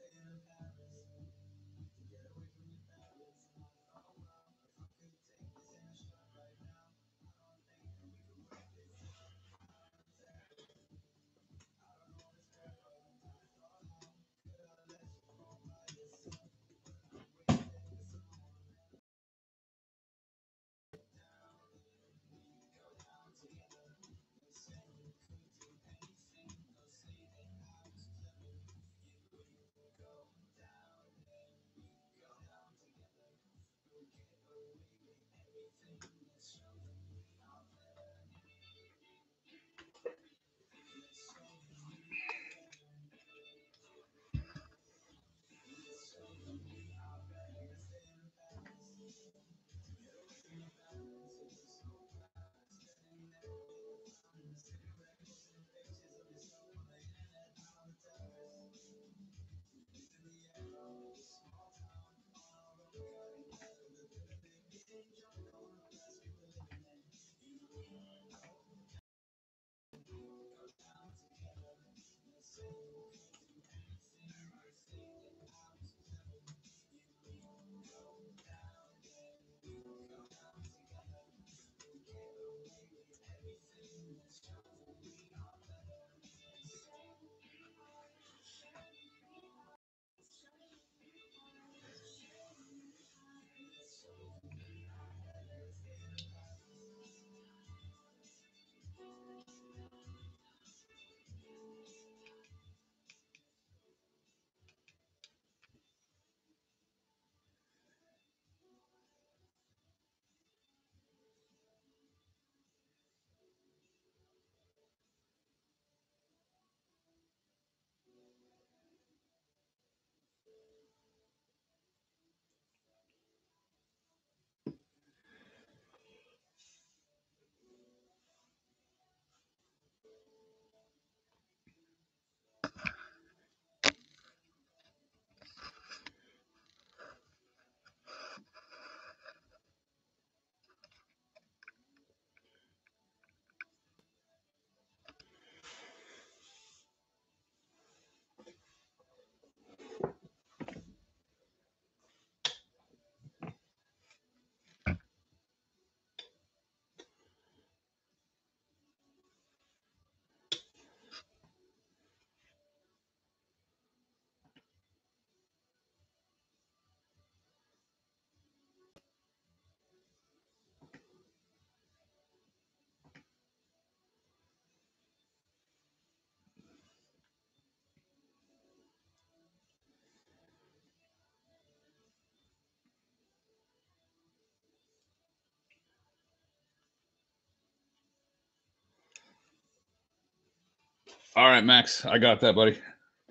All right, Max, I got that, buddy.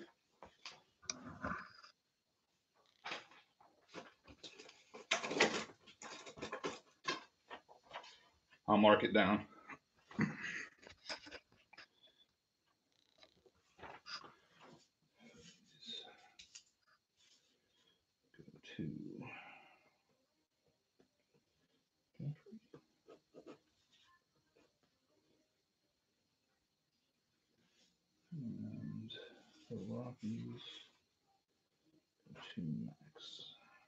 I'll mark it down. Go to and the Rockies to Max.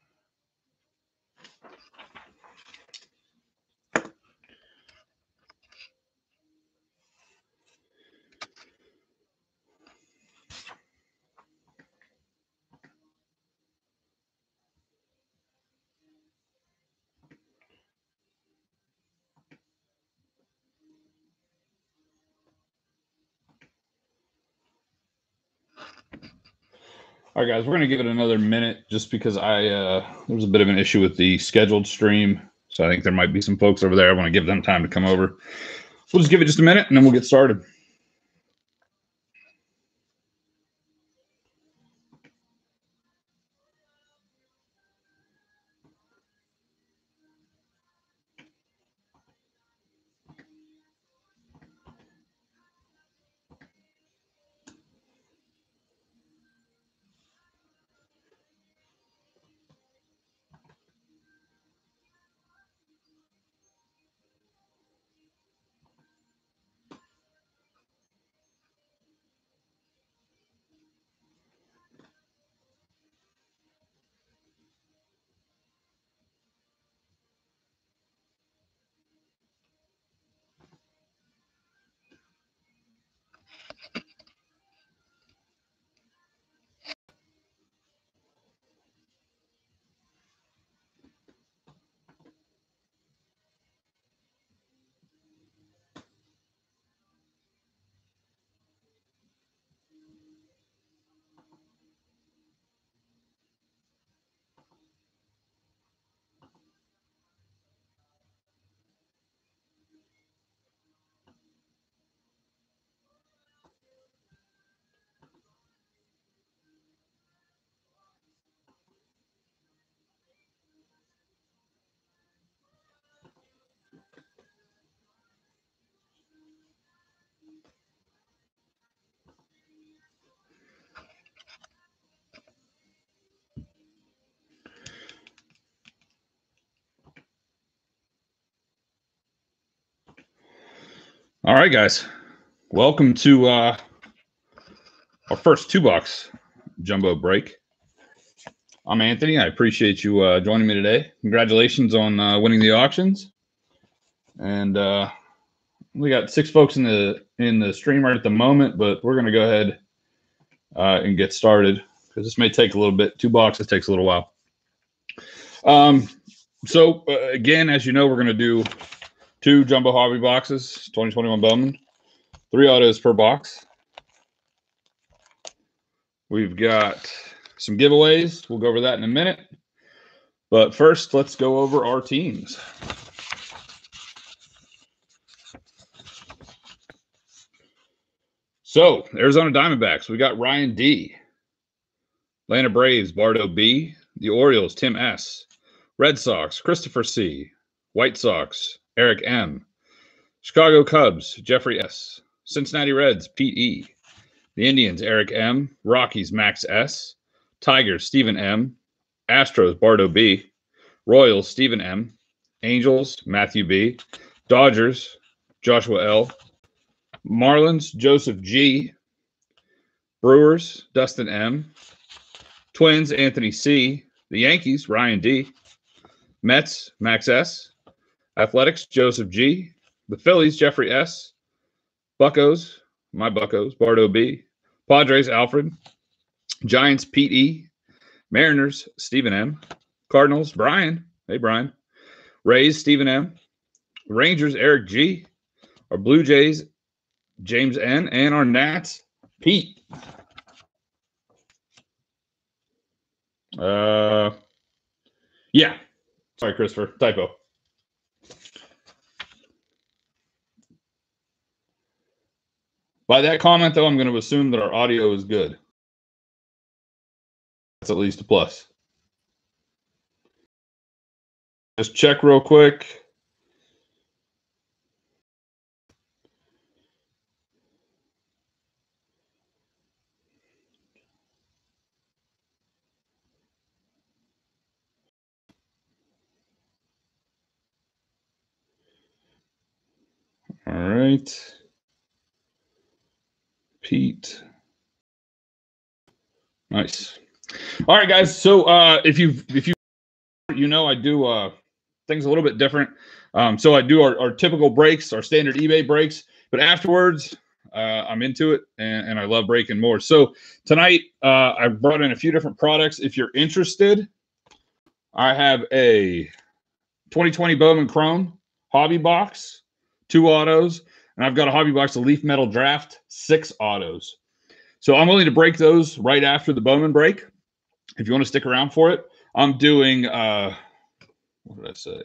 All right, guys, we're going to give it another minute just because there was a bit of an issue with the scheduled stream. So I think there might be some folks over there. I want to give them time to come over. We'll just give it just a minute and then we'll get started. All right, guys. Welcome to our first 2-box jumbo break. I'm Anthony. I appreciate you joining me today. Congratulations on winning the auctions. And we got 6 folks in the stream right at the moment, but we're going to go ahead and get started because this may take a little bit. 2 boxes takes a little while. So again, as you know, we're going to do 2 jumbo hobby boxes, 2021 Bowman, 3 autos per box. We've got some giveaways. We'll go over that in a minute. But first, let's go over our teams. So, Arizona Diamondbacks, we got Ryan D. Atlanta Braves, Bardo B. The Orioles, Tim S. Red Sox, Christopher C. White Sox, Eric M. Chicago Cubs, Jeffrey S. Cincinnati Reds, Pete E. The Indians, Eric M. Rockies, Max S. Tigers, Stephen M. Astros, Bardo B. Royals, Stephen M. Angels, Matthew B. Dodgers, Joshua L. Marlins, Joseph G. Brewers, Dustin M. Twins, Anthony C. The Yankees, Ryan D. Mets, Max S. Athletics, Joseph G. The Phillies, Jeffrey S. Buccos, my Buccos, Bardo B. Padres, Alfred. Giants, Pete E. Mariners, Stephen M. Cardinals, Brian. Hey, Brian. Rays, Stephen M. Rangers, Eric G. Our Blue Jays, James N. And our Nats, Pete. Yeah. Sorry, Christopher. Typo. By that comment, though, I'm going to assume that our audio is good. That's at least a plus. Just check real quick. All right. Pete. Nice. All right, guys. So if you know, I do things a little bit different. So I do our typical breaks, our standard eBay breaks, but afterwards I'm into it and I love breaking more. So tonight I brought in a few different products. If you're interested, I have a 2020 Bowman Chrome hobby box, 2 autos, and I've got a hobby box of Leaf Metal Draft, 6 autos. So I'm willing to break those right after the Bowman break. If you want to stick around for it, I'm doing, what did I say?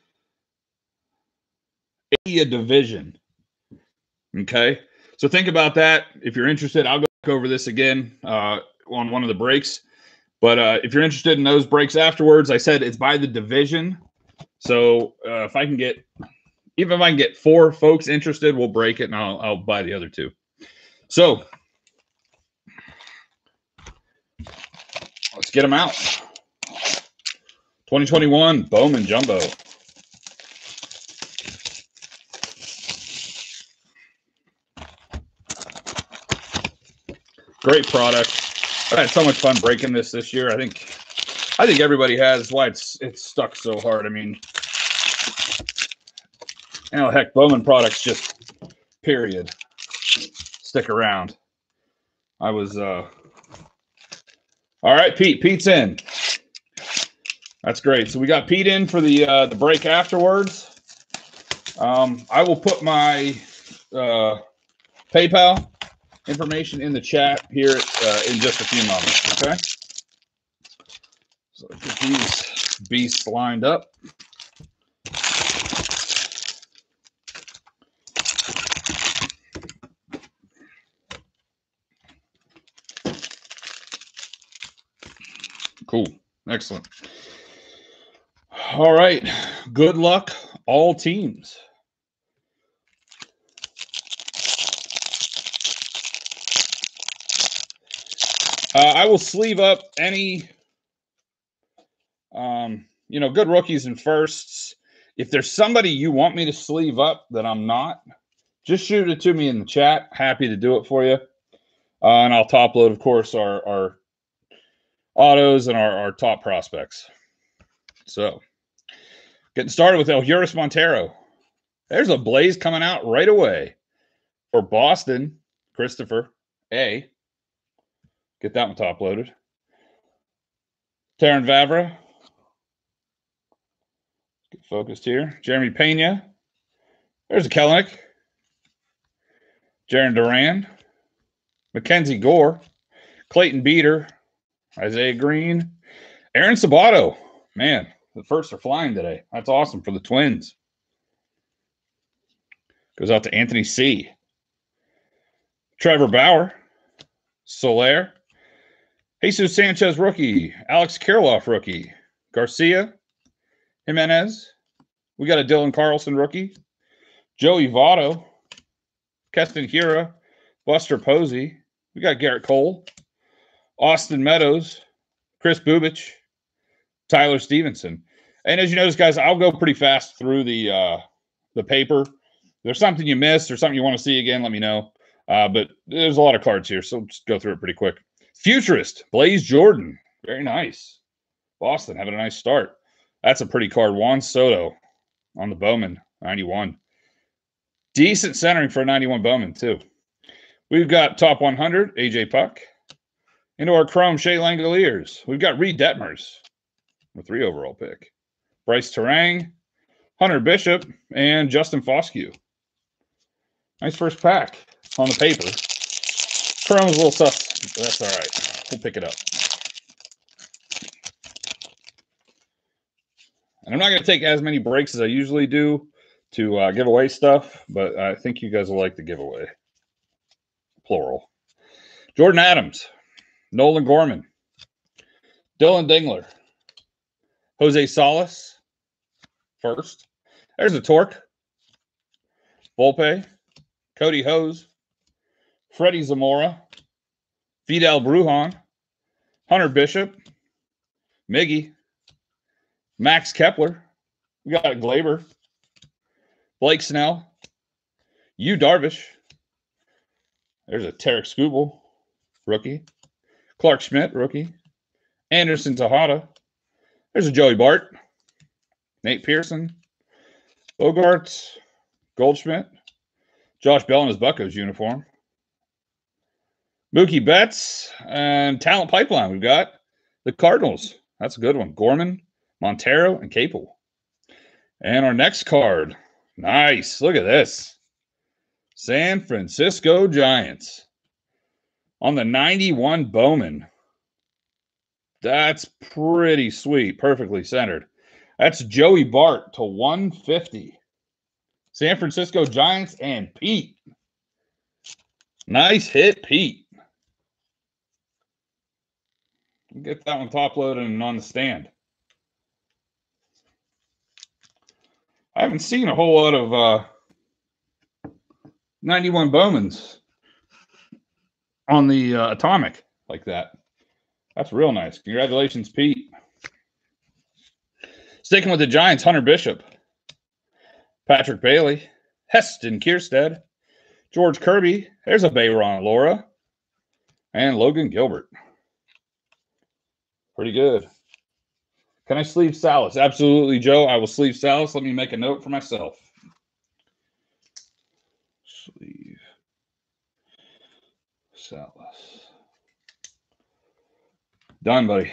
A division. Okay. So think about that. If you're interested, I'll go over this again on one of the breaks. But if you're interested in those breaks afterwards, I said it's by the division. So if I can get, even if I can get 4 folks interested, we'll break it and I'll buy the other 2. So let's get them out. 2021 Bowman Jumbo. Great product. I had so much fun breaking this year. I think everybody has. Why it's stuck so hard. I mean, you know, heck, Bowman products just period stick around. I was all right. Pete's in. That's great. So we got Pete in for the break afterwards. I will put my PayPal information in the chat here in just a few moments. Okay. So get these beasts lined up. Cool. Excellent. All right. Good luck, all teams. I will sleeve up any, good rookies and firsts. If there's somebody you want me to sleeve up that I'm not, just shoot it to me in the chat. Happy to do it for you. And I'll top load, of course, our autos and our top prospects. So, getting started with Elhuris Montero. There's a Blaze coming out right away for Boston. Christopher A. Get that one top loaded. Terran Vavra. Get focused here. Jeremy Pena. There's a Kelenic. Jaron Duran. Mackenzie Gore. Clayton Beater. Isaiah Green. Aaron Sabato. Man, the firsts are flying today. That's awesome for the Twins. Goes out to Anthony C. Trevor Bauer. Soler. Jesus Sanchez, rookie. Alex Kirilloff, rookie. Garcia. Jimenez. We got a Dylan Carlson, rookie. Joey Votto. Keston Hiura. Buster Posey. We got Garrett Cole. Austin Meadows. Chris Bubich. Tyler Stevenson. And as you notice, guys, I'll go pretty fast through the paper. If there's something you missed or something you want to see again, let me know. But there's a lot of cards here, so just go through it pretty quick. Futurist, Blaze Jordan. Very nice. Boston having a nice start. That's a pretty card. Juan Soto on the Bowman, 91. Decent centering for a 91 Bowman, too. We've got top 100, AJ Puck. Into our Chrome, Shea Langoliers. We've got Reed Detmers, a 3 overall pick. Bryce Terang, Hunter Bishop, and Justin Foscue. Nice first pack on the paper. Chrome's a little sus, but that's all right. We'll pick it up. And I'm not going to take as many breaks as I usually do to give away stuff, but I think you guys will like the giveaway. Plural. Jordan Adams, Nolan Gorman, Dylan Dingler, Jose Salas, first. There's a Torque, Volpe, Cody Hose, Freddie Zamora, Fidel Brujan, Hunter Bishop, Miggy, Max Kepler. We got Glaber, Blake Snell, Yu Darvish. There's a Tarek Skubal, rookie. Clark Schmidt, rookie. Anderson Tejada. There's a Joey Bart. Nate Pearson. Bogarts. Goldschmidt. Josh Bell in his Buccos uniform. Mookie Betts. And Talent Pipeline. We've got the Cardinals. That's a good one. Gorman, Montero, and Capel. And our next card. Nice. Look at this. San Francisco Giants. On the 91 Bowman. That's pretty sweet. Perfectly centered. That's Joey Bart to 150. San Francisco Giants and Pete. Nice hit, Pete. Get that one top loaded and on the stand. I haven't seen a whole lot of 91 Bowmans on the Atomic like that. That's real nice. Congratulations, Pete. Sticking with the Giants, Hunter Bishop, Patrick Bailey, Heston Kierstead, George Kirby. There's a Bayron Laura, and Logan Gilbert. Pretty good. Can I sleeve Salas? Absolutely, Joe. I will sleeve Salas. Let me make a note for myself. Sleeve Salas. Done, buddy.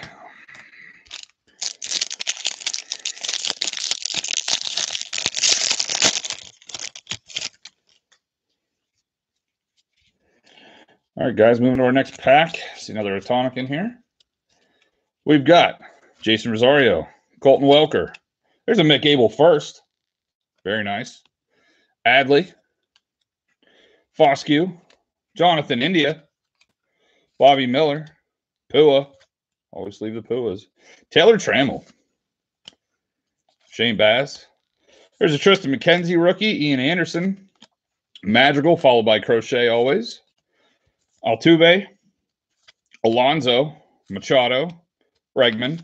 All right, guys, moving to our next pack. See another Atomic in here. We've got Jason Rosario, Colton Welker. There's a Mick Abel first. Very nice. Adley, Foscue, Jonathan India, Bobby Miller, Pua. Always leave the Puas. Taylor Trammell, Shane Bass. There's a Tristan McKenzie rookie, Ian Anderson, Madrigal, followed by Crochet always. Altuve, Alonso, Machado, Bregman,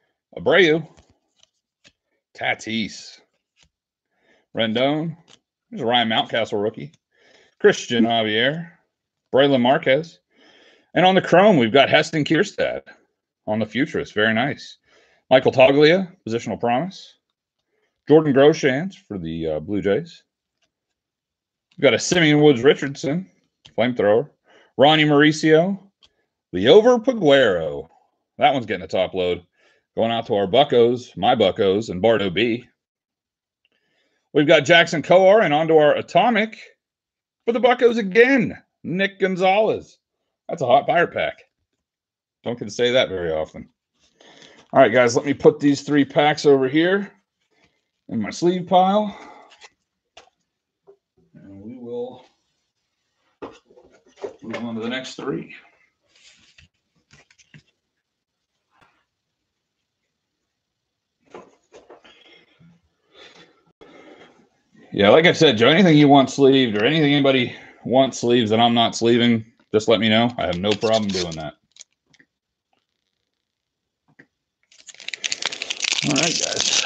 Abreu, Tatis, Rendon. There's a Ryan Mountcastle rookie. Christian Javier. Braylon Marquez. And on the chrome, we've got Heston Kierstad on the Futurist. Very nice. Michael Toglia, positional promise. Jordan Groshans for the Blue Jays. We've got a Simeon Woods Richardson, flamethrower. Ronnie Mauricio. Liover Peguero. That one's getting a top load. Going out to our Buccos, my Buccos, and Bardo B. We've got Jackson Coar and onto our Atomic for the Buccos again. Nick Gonzalez. That's a hot Pirate pack. Don't get to say that very often. All right, guys, let me put these 3 packs over here in my sleeve pile. And we will move on to the next 3. Yeah, like I said, Joe, anything you want sleeved or anything anybody wants sleeves that I'm not sleeving, just let me know. I have no problem doing that. All right, guys.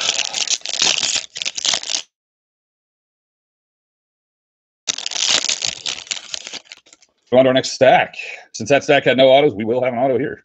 Go on to our next stack. Since that stack had no autos, we will have an auto here.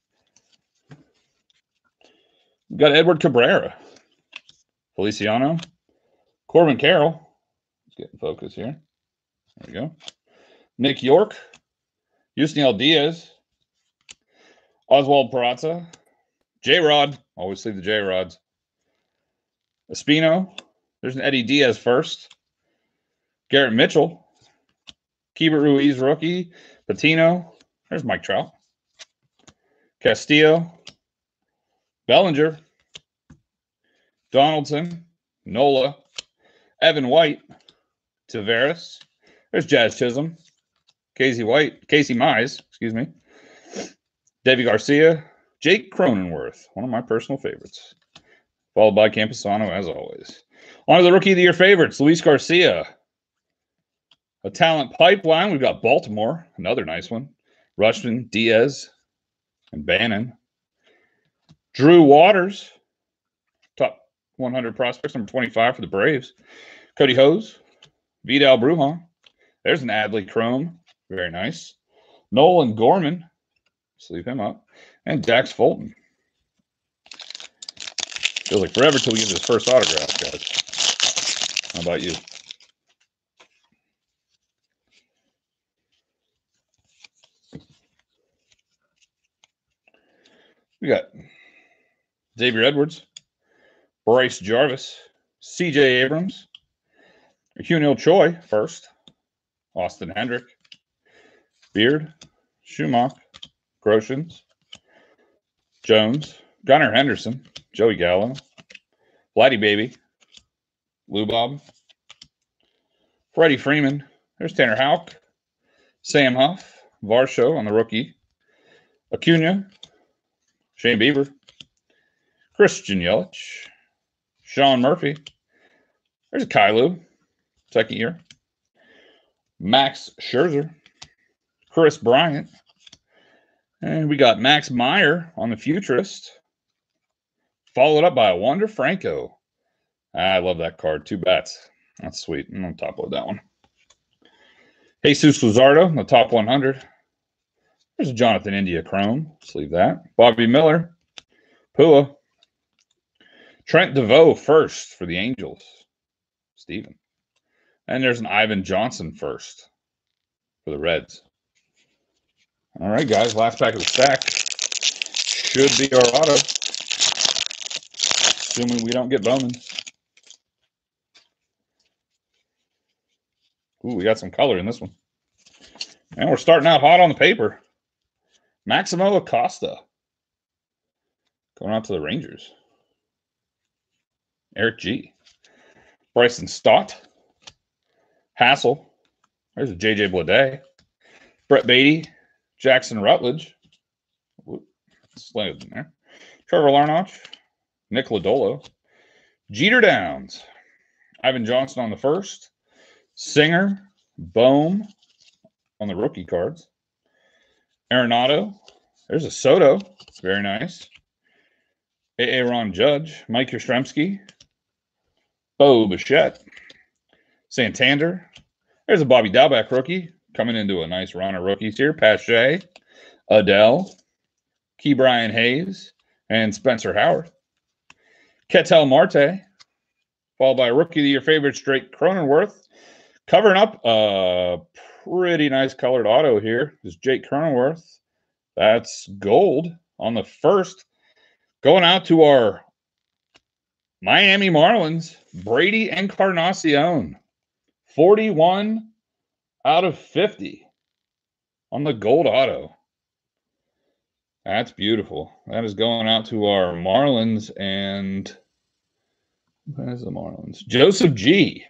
We've got Edward Cabrera, Feliciano, Corbin Carroll. Let's get in focus here. There we go. Nick York, Yusniel Diaz, Oswald Peraza, J-Rod. Always sleeve the J-Rods. Espino. There's an Eddie Diaz first. Garrett Mitchell. Keibert Ruiz rookie. Patino. There's Mike Trout. Castillo. Bellinger. Donaldson. Nola. Evan White. Tavares. There's Jazz Chisholm. Casey Mize, excuse me. Debbie Garcia. Jake Cronenworth, one of my personal favorites. Followed by Camposano, as always. On to the Rookie of the Year favorites, Luis Garcia. A talent pipeline, we've got Baltimore, another nice one. Rushman, Diaz, and Bannon. Drew Waters, top 100 prospects, number 25 for the Braves. Cody Hose, Vidal Brujan. There's an Adley Chrome, very nice. Nolan Gorman, sleeve him up. And Dax Fulton. Feels like forever till we get his first autograph, guys. How about you? We got Xavier Edwards, Bryce Jarvis, C.J. Abrams, Hyunil Choi first, Austin Hendrick, Beard, Schumacher, Groshans, Jones, Gunnar Henderson, Joey Gallo, Vladdy Baby, Lou Bob, Freddie Freeman. There's Tanner Houck, Sam Huff, Varsho on the rookie, Acuna, Shane Bieber, Christian Yelich, Sean Murphy. There's a Kylu, second year. Max Scherzer, Chris Bryant. And we got Max Meyer on the Futurist. Followed up by a Wander Franco. I love that card. 2 bats. That's sweet. I'm going to top load that one. Jesus Luzardo, the top 100. There's a Jonathan India Chrome. Sleeve that. Bobby Miller. Pua. Trent DeVoe first for the Angels. Steven. And there's an Ivan Johnson first for the Reds. All right, guys. Last pack of the stack should be our auto. Assuming we don't get Bowmans. Ooh, we got some color in this one. And we're starting out hot on the paper. Maximo Acosta. Going out to the Rangers. Eric G. Bryson Stott. Hassel. There's a J.J. Bleday. Brett Beatty. Jackson Rutledge. Slammed in there. Trevor Larnach. Nick Lodolo. Jeter Downs. Ivan Johnson on the first. Singer. Bohm on the rookie cards. Arenado. There's a Soto. Very nice. Aaron Judge. Mike Yastrzemski. Bo Bichette. Santander. There's a Bobby Dalbec rookie coming into a nice run of rookies here. Pache, Adele, Ke'Bryan Hayes, and Spencer Howard. Ketel Marte, followed by Rookie of the Year favorite, Drake Cronenworth. Covering up a pretty nice colored auto here is Jake Cronenworth. That's gold on the first. Going out to our Miami Marlins, Brady Encarnacion. 41 out of 50 on the gold auto. That's beautiful. That is going out to our Marlins and where's the Marlins? Joseph G.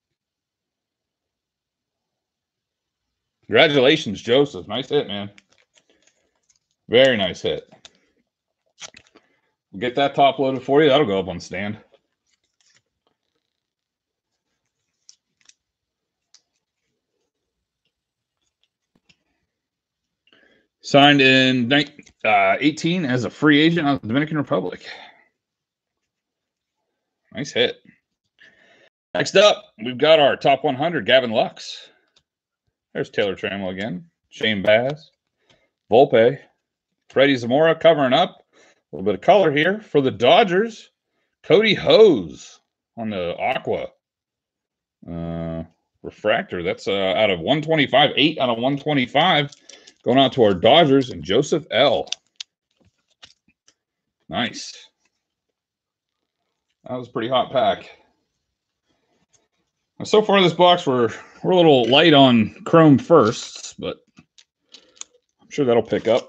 Congratulations, Joseph. Nice hit, man. Very nice hit. We'll get that top loaded for you. That'll go up on the stand. Signed in 18 as a free agent out of the Dominican Republic. Nice hit. Next up, we've got our top 100, Gavin Lux. There's Taylor Trammell again. Shane Baz. Volpe. Freddie Zamora covering up. A little bit of color here for the Dodgers. Cody Hose on the Aqua. Refractor. That's out of 125. 8 out of 125. Going out to our Dodgers and Joseph L. Nice. That was a pretty hot pack. Now, so far this box, we're a little light on chrome firsts, but I'm sure that'll pick up.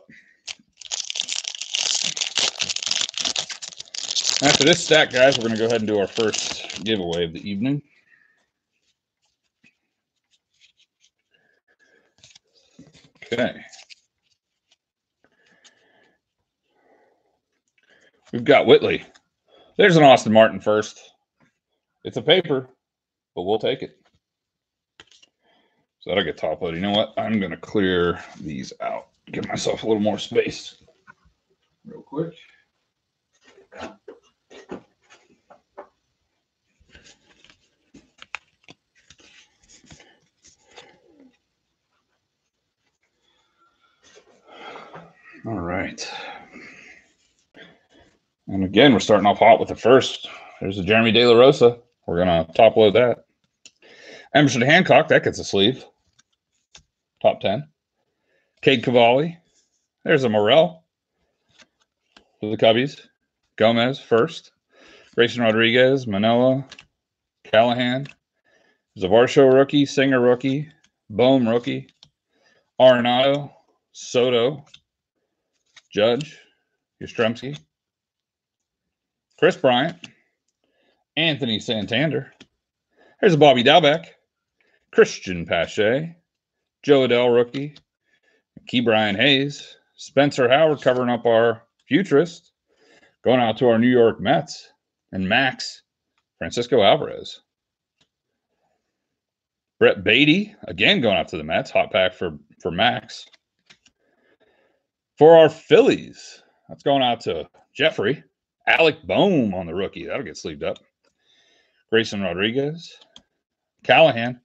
After this stack, guys, we're going to go ahead and do our first giveaway of the evening. Okay. We've got Whitley. There's an Austin Martin first. It's a paper, but we'll take it. So that'll get top loaded. You know what? I'm going to clear these out. Give myself a little more space real quick. All right. And again, we're starting off hot with the first. There's a Jeremy De La Rosa. We're going to top load that. Emerson Hancock, that gets a sleeve. Top 10. Cade Cavalli. There's a Morel for the Cubbies. Gomez first. Grayson Rodriguez, Manoah, Callahan. Zavarsho rookie, Singer rookie, Bohm rookie, Arenado, Soto, Judge, Yastrzemski, Chris Bryant, Anthony Santander. There's a Bobby Dalbec, Christian Pache, Joe Adele rookie, Ke'Bryan Hayes, Spencer Howard covering up our futurist, going out to our New York Mets, and Max, Francisco Alvarez. Brett Beatty, again going out to the Mets, hot pack for Max. For our Phillies, that's going out to Jeffrey. Alec Bohm on the rookie. That'll get sleeved up. Grayson Rodriguez. Callahan.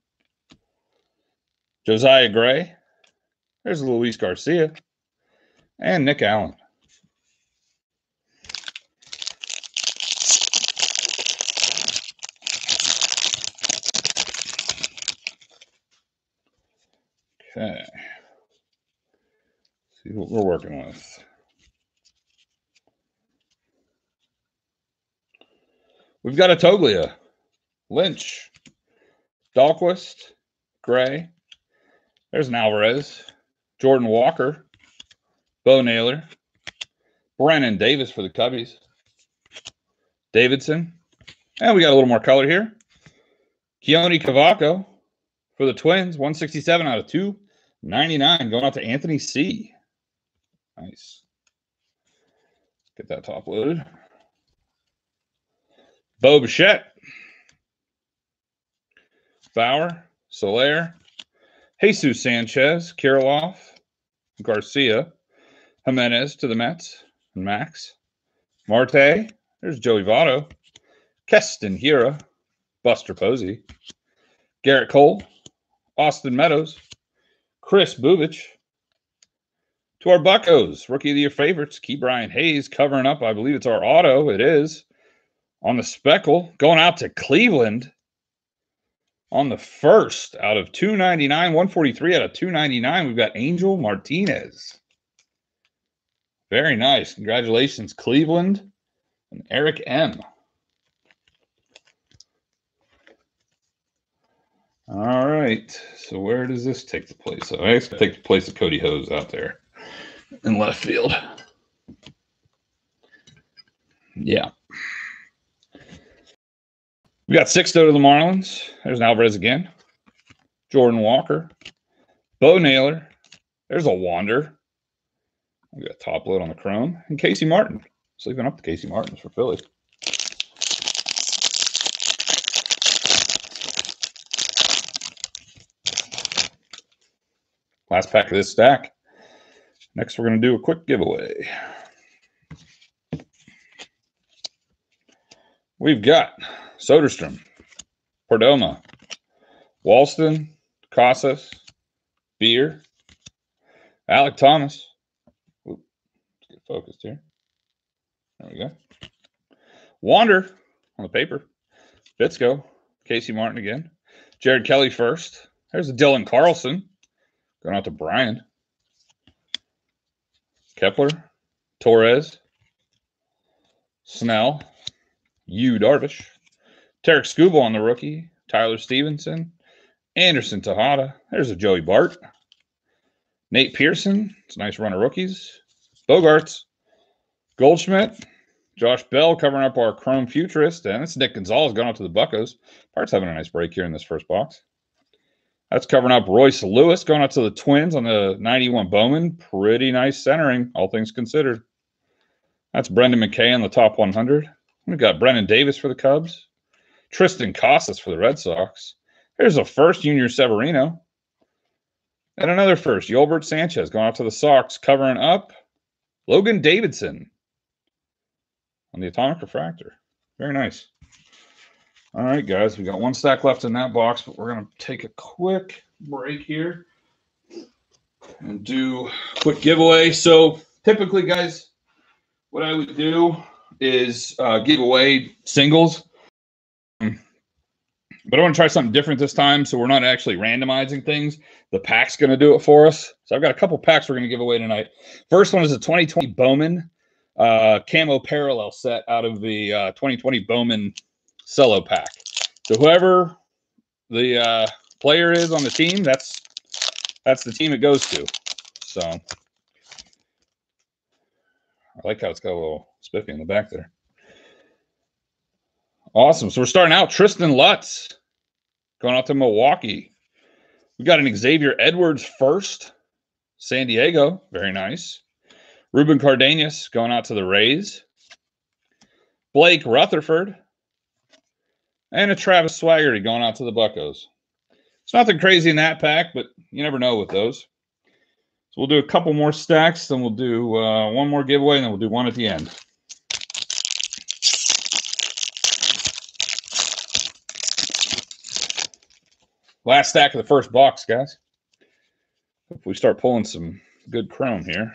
Josiah Gray. There's Luis Garcia. And Nick Allen. Okay. See what we're working with. We've got a Toglia, Lynch, Dahlquist, Gray. There's an Alvarez, Jordan Walker, Bo Naylor, Brennan Davis for the Cubbies, Davidson, and we got a little more color here. Keone Cavaco for the Twins, 167 out of 299, going out to Anthony C. Nice. Get that top loaded. Bo Bichette, Bauer, Soler, Jesus Sanchez, Kirilloff, Garcia, Jimenez to the Mets, and Max. Marte, there's Joey Votto, Keston Hiura, Buster Posey, Garrett Cole, Austin Meadows, Chris Bubich. To our Buccos, Rookie of the Year favorites, Ke'Bryan Hayes covering up. I believe it's our auto. It is. On the speckle, going out to Cleveland. On the first out of 299, 143 out of 299, we've got Angel Martinez. Very nice. Congratulations, Cleveland and Eric M. All right. So where does this take the place of? I guess I take the place of Cody Hose out there in left field. Yeah. We got Sixto to the Marlins. There's an Alvarez again. Jordan Walker. Bo Naylor. There's a Wander. We got top load on the chrome. And Casey Martin. Sleeping up the Casey Martins for Philly. Last pack of this stack. Next, we're going to do a quick giveaway. We've got Soderstrom, Perdomo, Walston, Casas, Beer, Alec Thomas. Ooh, let's get focused here. There we go. Wander on the paper. Bitsko, Casey Martin again. Jared Kelly first. There's a Dylan Carlson. Going out to Brian. Kepler, Torres, Snell, Yu Darvish, Tarek Skubal on the rookie, Tyler Stevenson, Anderson Tejada. There's a Joey Bart. Nate Pearson. It's a nice run of rookies. Bogarts, Goldschmidt, Josh Bell covering up our Chrome Futurist, and it's Nick Gonzalez going out to the Buccos. Bart's having a nice break here in this first box. That's covering up Royce Lewis going out to the Twins on the 91 Bowman. Pretty nice centering, all things considered. That's Brendan McKay on the top 100. We've got Brendan Davis for the Cubs. Tristan Casas for the Red Sox. Here's a first, Junior Severino. And another first, Yolbert Sanchez going out to the Sox, covering up Logan Davidson on the Atomic Refractor. Very nice. All right, guys, we got one stack left in that box, but we're going to take a quick break here and do a quick giveaway. So typically, guys, what I would do is give away singles. But I want to try something different this time, so we're not actually randomizing things. The pack's going to do it for us. So I've got a couple packs we're going to give away tonight. First one is a 2020 Bowman camo parallel set out of the 2020 Bowman cello pack. So whoever the player is on the team, that's the team it goes to. So I like how it's got a little spiffy in the back there. Awesome. So we're starting out. Tristan Lutz going out to Milwaukee. We got an Xavier Edwards first. San Diego. Very nice. Ruben Cardenas going out to the Rays. Blake Rutherford. And a Travis Swaggerty going out to the Buccos. It's nothing crazy in that pack, but you never know with those. So we'll do a couple more stacks, then we'll do one more giveaway, and then we'll do one at the end. Last stack of the first box, guys. Hope we start pulling some good chrome here.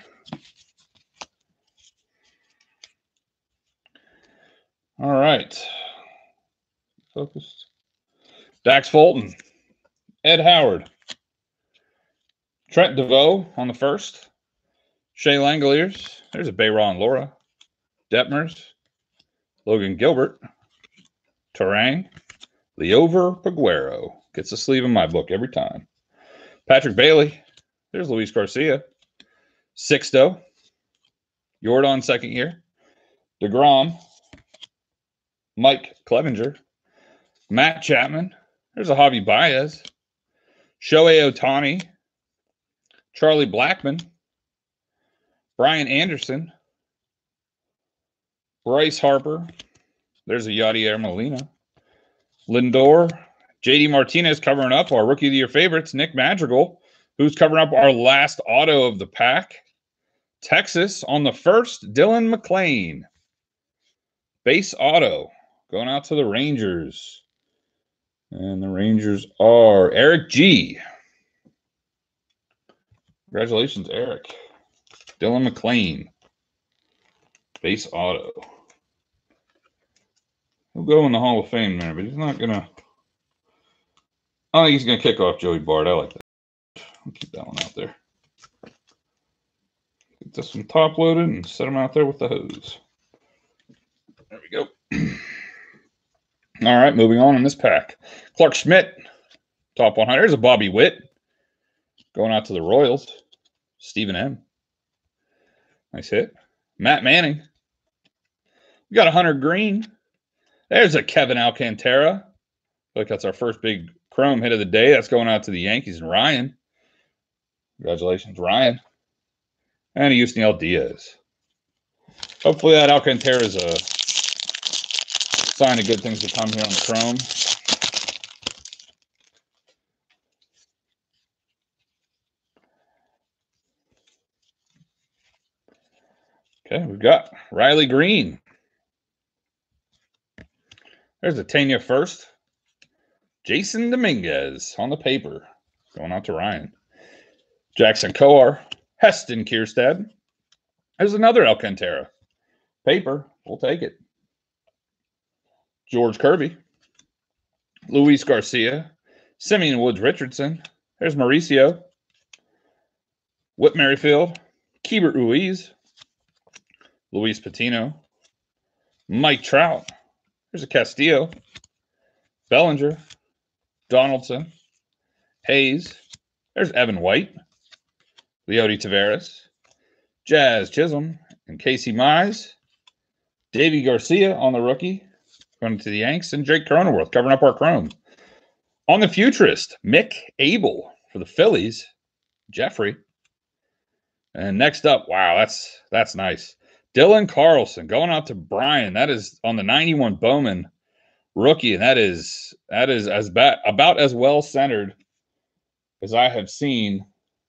All right. Focused. Dax Fulton. Ed Howard. Trent DeVoe on the first. Shea Langoliers. There's a Bayron Laura. Detmers. Logan Gilbert. Terang. Leover Peguero. Gets a sleeve in my book every time. Patrick Bailey. There's Luis Garcia. Sixto. Jordan second year. DeGrom. Mike Clevenger. Matt Chapman. There's a Javi Baez. Shohei Ohtani. Charlie Blackmon. Brian Anderson. Bryce Harper. There's a Yadier Molina. Lindor. JD Martinez covering up our Rookie of the Year favorites. Nick Madrigal, who's covering up our last auto of the pack. Texas on the first. Dylan McLean. Base auto. Going out to the Rangers. And the Rangers are Eric G. Congratulations, Eric. Dylan McLean. Base auto. He'll go in the Hall of Fame there, but he's not going to. I think he's going to kick off Joey Bart. I like that. I'll keep that one out there. Get this one top loaded and set him out there with the hose. There we go. All right, moving on in this pack. Clark Schmidt, top 100. There's a Bobby Witt going out to the Royals. Stephen M. Nice hit. Matt Manning. We got a Hunter Green. There's a Kevin Alcantara. I feel like that's our first big chrome hit of the day. That's going out to the Yankees and Ryan. Congratulations, Ryan. And a Yusniel Diaz. Hopefully that Alcantara is a sign of good things to come here on the chrome. Okay, we've got Riley Green. There's a Tanya first. Jason Dominguez on the paper. Going out to Ryan. Jackson Coar. Heston Kierstad. There's another Alcantara. Paper. We'll take it. George Kirby. Luis Garcia. Simeon Woods Richardson. There's Mauricio. Whit Merrifield. Keibert Ruiz. Luis Patino. Mike Trout. There's a Castillo. Bellinger. Donaldson. Hayes. There's Evan White. Leody Taveras. Jazz Chisholm. And Casey Mize. Davey Garcia on the rookie. Going to the Yanks. And Jake Cronenworth covering up our chrome. On the futurist, Mick Abel for the Phillies. Jeffrey. And next up, wow, that's nice. Dylan Carlson going out to Brian. That is on the 91 Bowman rookie, and that is about as well centered as I have seen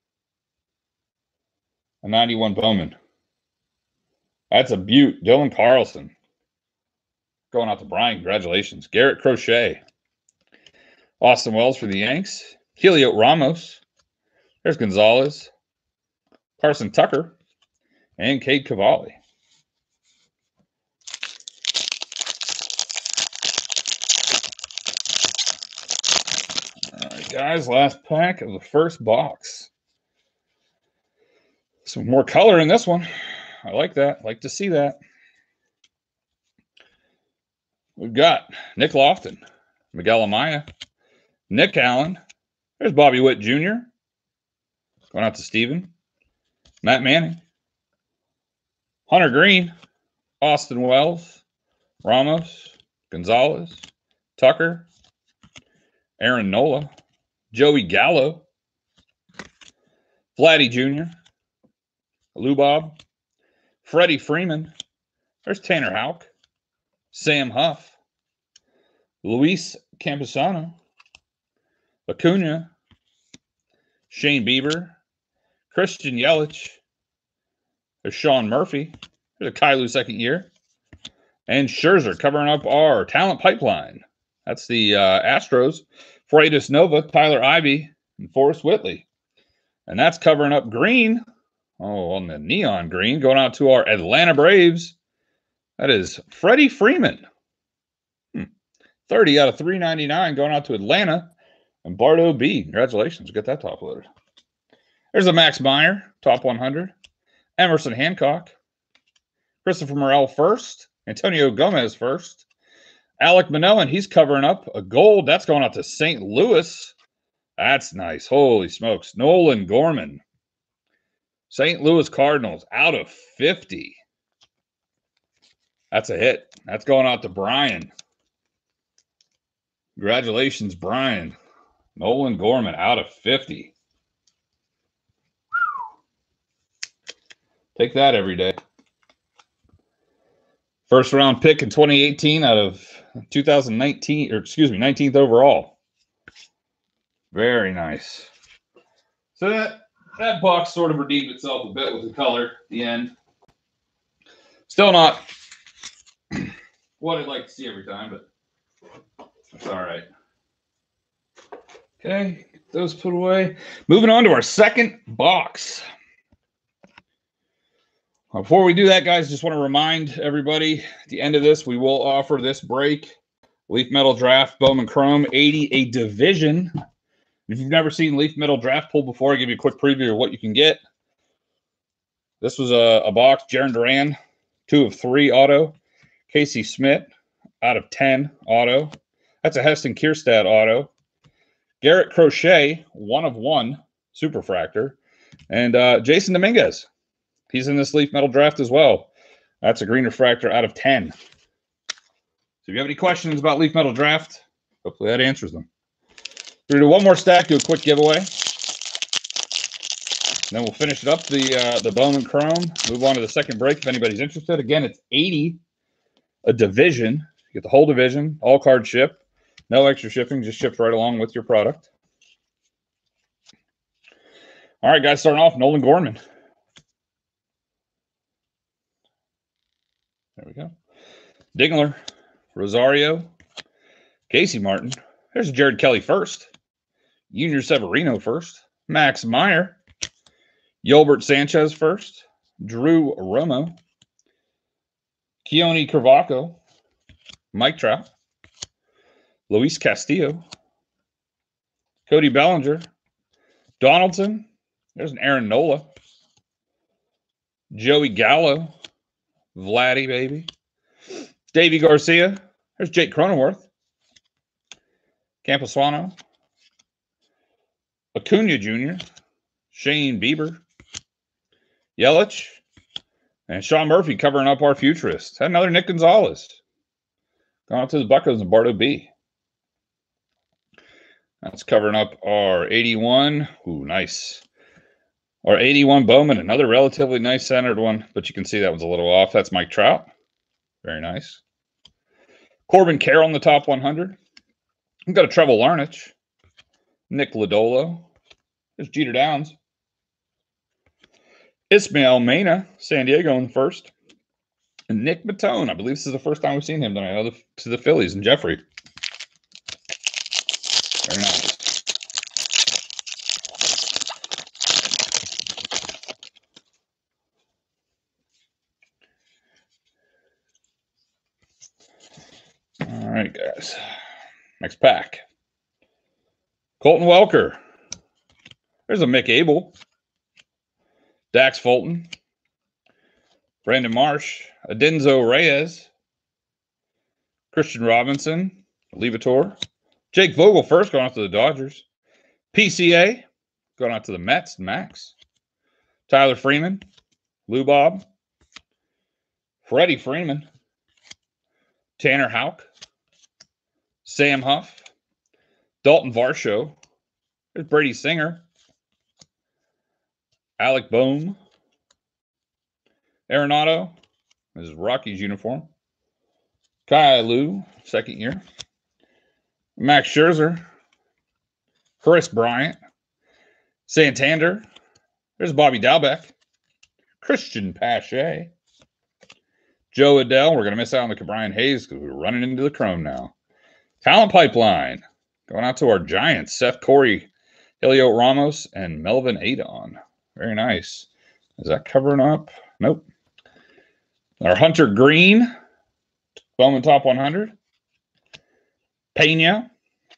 a 91 Bowman. That's a beaut. Dylan Carlson going out to Brian. Congratulations. Garrett Crochet. Austin Wells for the Yanks. Helio Ramos. There's Gonzalez. Carson Tucker. And Cade Cavalli. All right, guys. Last pack of the first box. Some more color in this one. I like that. Like to see that. We've got Nick Lofton. Miguel Amaya. Nick Allen. There's Bobby Witt Jr. Going out to Steven. Matt Manning. Hunter Green. Austin Wells. Ramos. Gonzalez. Tucker. Aaron Nola. Joey Gallo. Vladdy Jr. Lubob. Freddie Freeman. There's Tanner Houck. Sam Huff. Luis Campusano. Acuna. Shane Bieber. Christian Yelich. There's Sean Murphy. There's a Kailu second year. And Scherzer covering up our talent pipeline. That's the Astros. Freitas Nova, Tyler Ivey, and Forrest Whitley. And that's covering up green. Oh, on the neon green. Going out to our Atlanta Braves. That is Freddie Freeman. 30 out of 399 going out to Atlanta. And Bardo B. Congratulations. Get that top loaded. There's a Max Meyer, top 100. Emerson Hancock. Christopher Morel first. Antonio Gomez first. Alec Manoah, he's covering up a gold. That's going out to St. Louis. That's nice. Holy smokes. Nolan Gorman. St. Louis Cardinals out of 50. That's a hit. That's going out to Brian. Congratulations, Brian. Nolan Gorman out of 50. Take that every day. First round pick in 2018 out of 2019, or excuse me, 19th overall. Very nice. So that box sort of redeemed itself a bit with the color at the end. Still not what I'd like to see every time, but that's all right. Okay, get those put away. Moving on to our second box. Before we do that, guys, just want to remind everybody at the end of this, we will offer this break. Leaf Metal Draft Bowman Chrome 80, a division. If you've never seen Leaf Metal Draft pull before, I'll give you a quick preview of what you can get. This was a box. Jarren Duran, 2 of 3 auto. Casey Smith, out of 10 auto. That's a Heston Kjerstad auto. Garrett Crochet, 1 of 1 Superfractor. And Jason Dominguez. He's in this Leaf Metal Draft as well. That's a green refractor out of 10. So if you have any questions about Leaf Metal Draft, hopefully that answers them. We're going to do one more stack, do a quick giveaway. And then we'll finish it up, the Bowman Chrome. Move on to the second break if anybody's interested. Again, it's 80, a division. You get the whole division, all card ship. No extra shipping, just shipped right along with your product. All right, guys, starting off, Nolan Gorman. There we go. Dingler, Rosario, Casey Martin. There's Jared Kelly first. Junior Severino first. Max Meyer. Yolbert Sanchez first. Drew Romo. Keone Carvaco. Mike Trout. Luis Castillo. Cody Bellinger. Donaldson. There's an Aaron Nola. Joey Gallo. Vladdy, baby. Davey Garcia. There's Jake Cronenworth. Camposano. Acuna Jr., Shane Bieber, Yelich, and Sean Murphy covering up our futurists. Had another Nick Gonzalez. Going out to the Buccos and Bardo B. That's covering up our 81. Ooh, nice. Our 81 Bowman, another relatively nice centered one, but you can see that one's a little off. That's Mike Trout. Very nice. Corbin Carroll in the top 100. We've got a Trevor Larnach. Nick Lodolo. There's Jeter Downs. Ismael Mena, San Diego in the first. And Nick Matone. I believe this is the first time we've seen him tonight. To the Phillies and Jeffrey. Very nice. All right, guys. Next pack. Colton Welker. There's a Mick Abel. Dax Fulton. Brandon Marsh. Adenzo Reyes. Christian Robinson. Levator. Jake Vogel first going out to the Dodgers. PCA going out to the Mets. Max. Tyler Freeman. Lou Bob. Freddie Freeman. Tanner Houck. Sam Huff. Dalton Varsho. There's Brady Singer. Alec Bohm. Arenado. This is Rockies uniform. Kai Lu, second year. Max Scherzer. Chris Bryant. Santander. There's Bobby Dalbec. Christian Pache. Joe Adell. We're going to miss out on the Brian Hayes because we're running into the Chrome now. Talent Pipeline. Going out to our Giants. Seth Corey, Helio Ramos, and Melvin Adon. Very nice. Is that covering up? Nope. Our Hunter Green. Bowman top 100. Pena.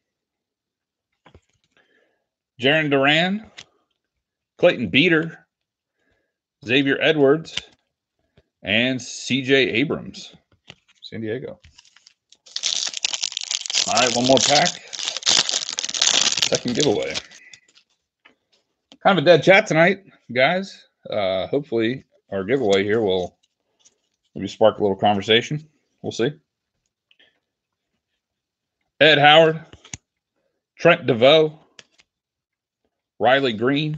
Jarren Duran. Clayton Beater. Xavier Edwards. And CJ Abrams. San Diego. All right, one more pack. Second giveaway. Kind of a dead chat tonight, guys. Hopefully our giveaway here will maybe spark a little conversation. We'll see. Ed Howard. Trent DeVoe. Riley Green.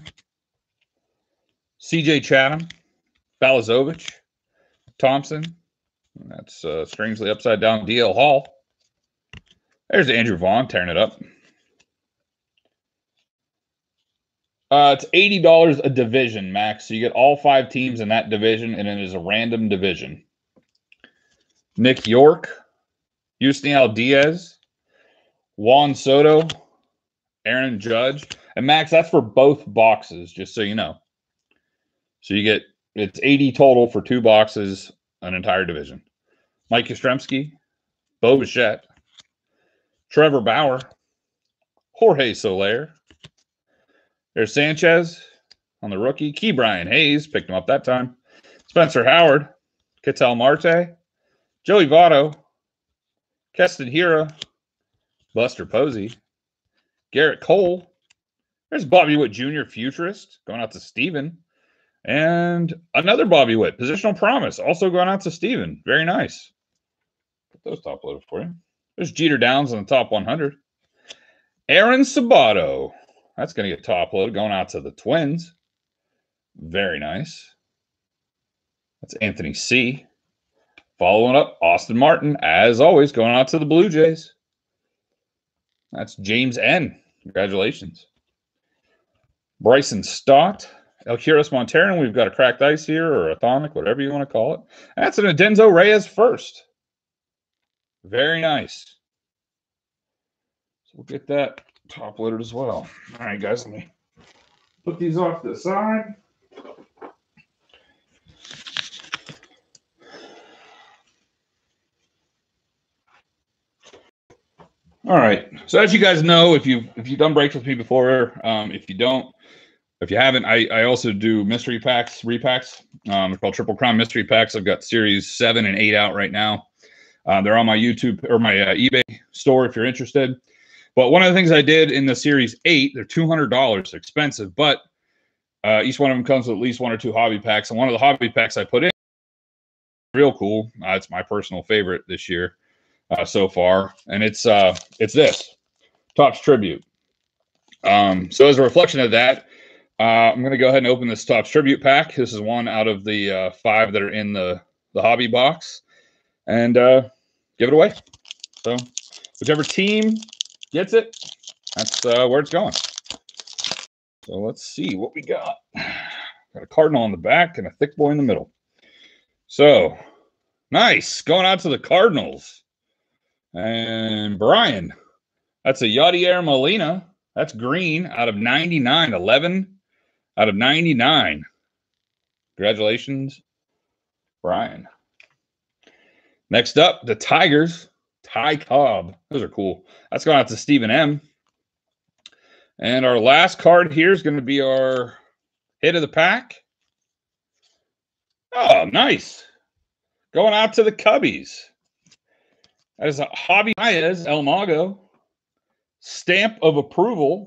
CJ Chatham. Balazovich. Thompson. That's strangely upside down DL Hall. There's Andrew Vaughn tearing it up. It's $80 a division, Max. So you get all 5 teams in that division, and it is a random division. Nick York, Yusniel Diaz, Juan Soto, Aaron Judge. And Max, that's for both boxes, just so you know. So you get, it's 80 total for 2 boxes, an entire division. Mike Yastrzemski, Bo Bichette, Trevor Bauer, Jorge Soler. There's Sanchez on the rookie. Key Brian Hayes, picked him up that time. Spencer Howard, Ketel Marte, Joey Votto, Keston Hiura, Buster Posey, Garrett Cole. There's Bobby Witt Jr., futurist, going out to Steven. And another Bobby Witt, positional promise, also going out to Steven. Very nice. Put those top loaded for you. There's Jeter Downs on the top 100. Aaron Sabato. That's going to get top loaded, going out to the Twins. Very nice. That's Anthony C. Following up, Austin Martin, as always, going out to the Blue Jays. That's James N. Congratulations. Bryson Stott. Eleuteris Montero. We've got a cracked ice here, or a tonic, whatever you want to call it. That's an Adenzo Reyes first. Very nice. So we'll get that top loaded as well. All right, guys, let me put these off to the side. All right. So as you guys know, if you've done breaks with me before, if you haven't, I also do mystery packs, repacks. They're called Triple Crown mystery packs. I've got series 7 and 8 out right now. They're on my YouTube or my eBay store if you're interested. But one of the things I did in the series 8, they're $200, expensive, but each one of them comes with at least 1 or 2 hobby packs. And one of the hobby packs I put in, real cool. It's my personal favorite this year. So far, and it's this Topps Tribute. So as a reflection of that, I'm going to go ahead and open this Topps Tribute pack. This is one out of the 5 that are in the hobby box, and give it away. So whichever team gets it, that's where it's going. So let's see what we got. Got a Cardinal on the back and a thick boy in the middle. So nice, going out to the Cardinals. And Brian, that's a Yadier Molina. That's green out of 99. 11 out of 99. Congratulations, Brian. Next up, the Tigers. Ty Cobb. Those are cool. That's going out to Stephen M. And our last card here is going to be our hit of the pack. Oh, nice. Going out to the Cubbies. That is a Javi Baez El Mago stamp of approval.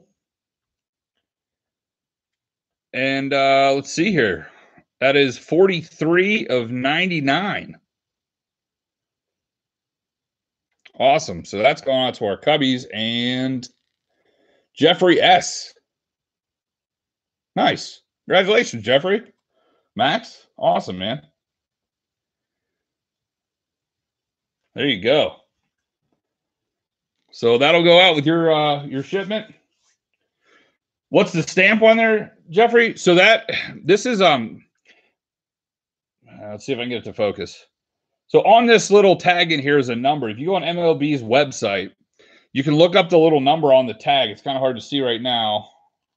And let's see here. That is 43 of 99. Awesome. So that's going out to our Cubbies and Jeffrey S. Nice. Congratulations, Jeffrey. Max, awesome, man. There you go. So that'll go out with your shipment. What's the stamp on there, Jeffrey? So this is let's see if I can get it to focus. So on this little tag in here is a number. If you go on MLB's website, you can look up the little number on the tag. It's kind of hard to see right now.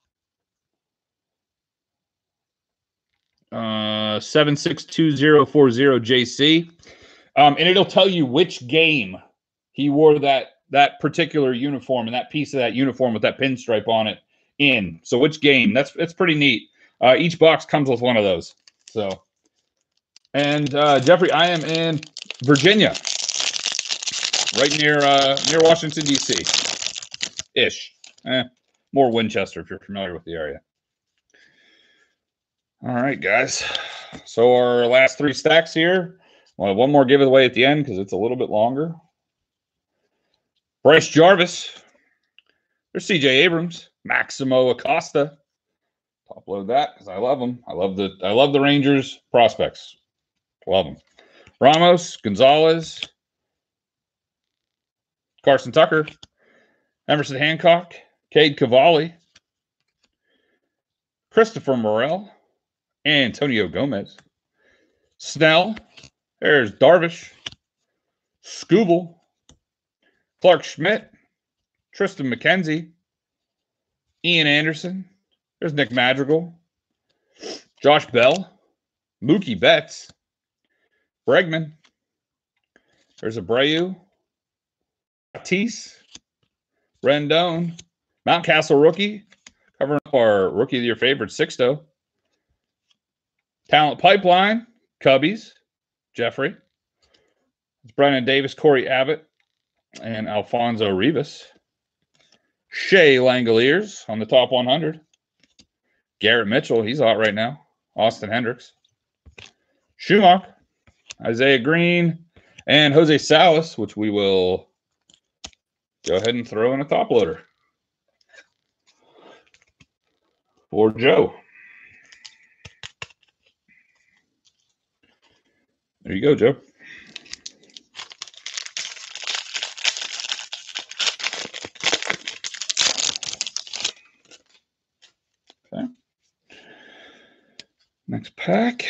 762040JC. And it'll tell you which game he wore that particular uniform and that piece of that uniform with that pinstripe on it in. So which game? That's pretty neat. Each box comes with one of those. So, and Jeffrey, I am in Virginia, right near Washington D.C. ish. More Winchester if you're familiar with the area. All right, guys. So our last 3 stacks here. We'll have one more giveaway at the end because it's a little bit longer. Bryce Jarvis. There's C.J. Abrams. Maximo Acosta. Top load that because I love them. I love the Rangers prospects. Love them. Ramos, Gonzalez, Carson Tucker, Emerson Hancock, Cade Cavalli, Christopher Morel, Antonio Gomez, Snell. There's Darvish, Skubal, Clark Schmidt, Tristan McKenzie, Ian Anderson. There's Nick Madrigal. Josh Bell. Mookie Betts. Bregman. There's Abreu. Tatis. Rendon. Mountcastle rookie. Covering up our rookie of the year favorite, Sixto. Talent pipeline. Cubbies. Jeffrey. It's Brennan Davis, Corey Abbott, and Alfonso Rivas. Shea Langoliers on the top 100. Garrett Mitchell, he's hot right now. Austin Hendricks. Schumacher, Isaiah Green, and Jose Salas, which we will go ahead and throw in a top loader for Joe. There you go, Joe. Okay. Next pack.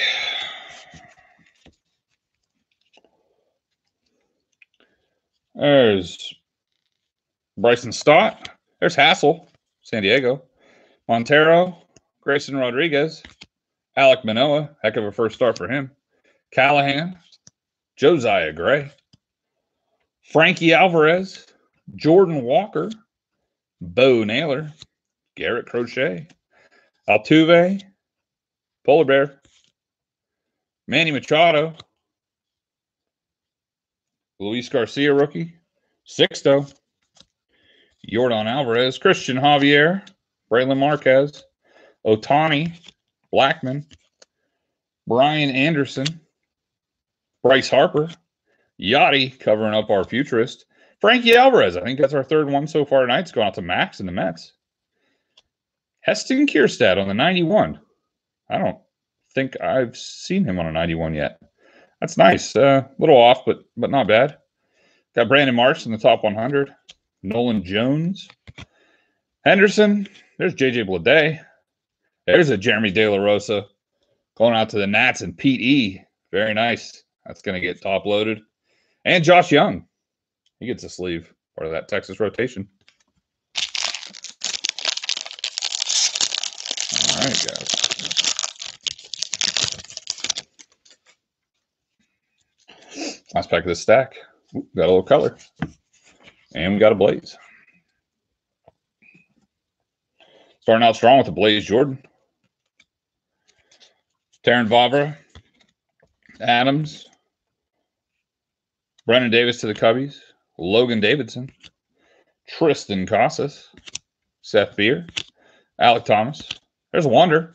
There's Bryson Stott. There's Hassel, San Diego. Montero, Grayson Rodriguez. Alek Manoah, heck of a first start for him. Callahan, Josiah Gray. Frankie Alvarez, Jordan Walker, Bo Naylor, Garrett Crochet, Altuve, Polar Bear, Manny Machado, Luis Garcia rookie, Sixto, Yordan Alvarez, Christian Javier, Braylon Marquez, Otani, Blackman, Brian Anderson, Bryce Harper, Yachty covering up our futurist, Frankie Alvarez. I think that's our third one so far tonight. It's going out to Max and the Mets. Heston Kierstad on the 91. I don't think I've seen him on a 91 yet. That's nice. Little off, but not bad. Got Brandon Marsh in the top 100. Nolan Jones. Henderson. There's J.J. Bleday. There's a Jeremy De La Rosa going out to the Nats and Pete E. Very nice. That's going to get top loaded. And Josh Young. He gets a sleeve. Part of that Texas rotation. All right, guys. Last pack of this stack. Ooh, got a little color. And we got a Blaze. Starting out strong with the Blaze Jordan. Taron Vavra. Adams. Brennan Davis to the Cubbies. Logan Davidson. Tristan Casas. Seth Beer. Alec Thomas. There's Wander.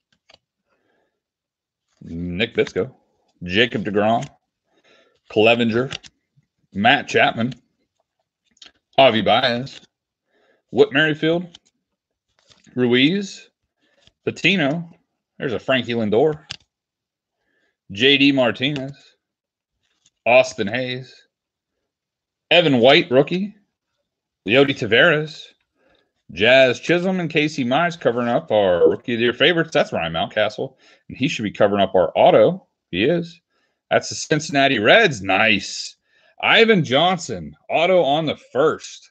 Nick Bitsko. Jacob deGrom. Clevenger. Matt Chapman. Javi Baez. Whit Merrifield. Ruiz. Patino. There's a Frankie Lindor. J.D. Martinez. Austin Hayes. Evan White, rookie. Leody Taveras. Jazz Chisholm and Casey Mize covering up our rookie of the year favorites. That's Ryan Mountcastle. And he should be covering up our auto. He is. That's the Cincinnati Reds. Nice. Ivan Johnson. Auto on the first.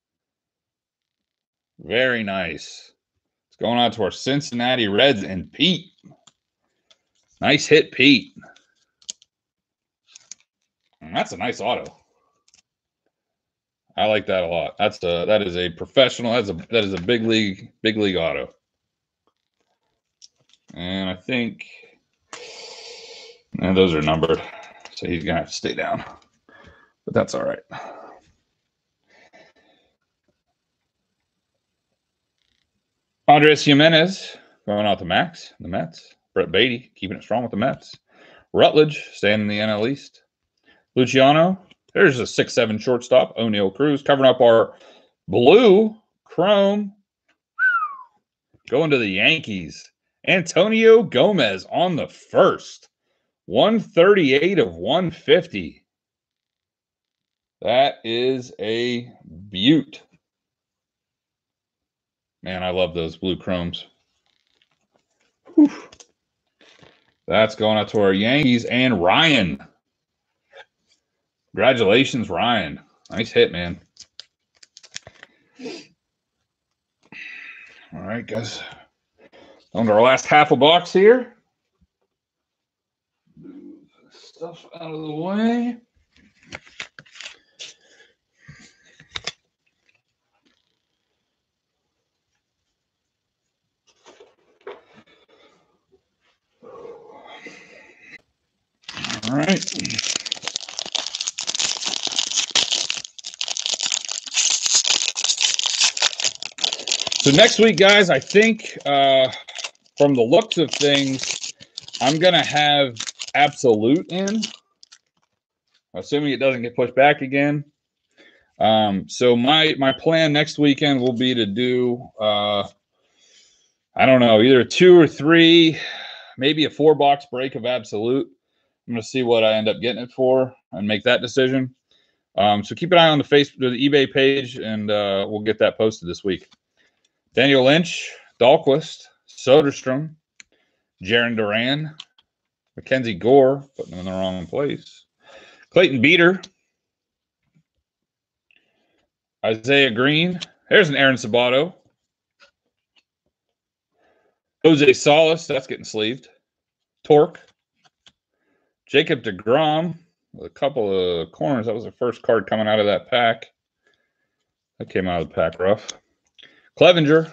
Very nice. It's going on to our Cincinnati Reds and Pete. Nice hit, Pete. And that's a nice auto. I like that a lot. That is a professional. That is a big league auto. And I think, and those are numbered, so he's gonna have to stay down. But that's all right. Andres Jimenez going out to Max, the Mets. Brett Beatty keeping it strong with the Mets. Rutledge staying in the NL East. Luciano. There's a 6'7" shortstop, O'Neal Cruz, covering up our blue chrome. Going to the Yankees. Antonio Gomez on the first. 138 of 150. That is a beaut. Man, I love those blue chromes. Whew. That's going out to our Yankees and Ryan. Congratulations, Ryan. Nice hit, man. All right, guys. On to our last half a box here. Move stuff out of the way. All right. So next week, guys, I think from the looks of things, I'm going to have Absolute in, assuming it doesn't get pushed back again. So my plan next weekend will be to do, I don't know, either 2 or 3, maybe a 4-box break of Absolute. I'm going to see what I end up getting it for and make that decision. So keep an eye on the Facebook, the eBay page, and we'll get that posted this week. Daniel Lynch, Dahlquist, Soderstrom, Jarren Duran, Mackenzie Gore, putting him in the wrong place. Clayton Beeter, Isaiah Green. There's an Aaron Sabato. Jose Salas, that's getting sleeved. Torque. Jacob deGrom with a couple of corners. That was the first card coming out of that pack. That came out of the pack rough. Clevenger.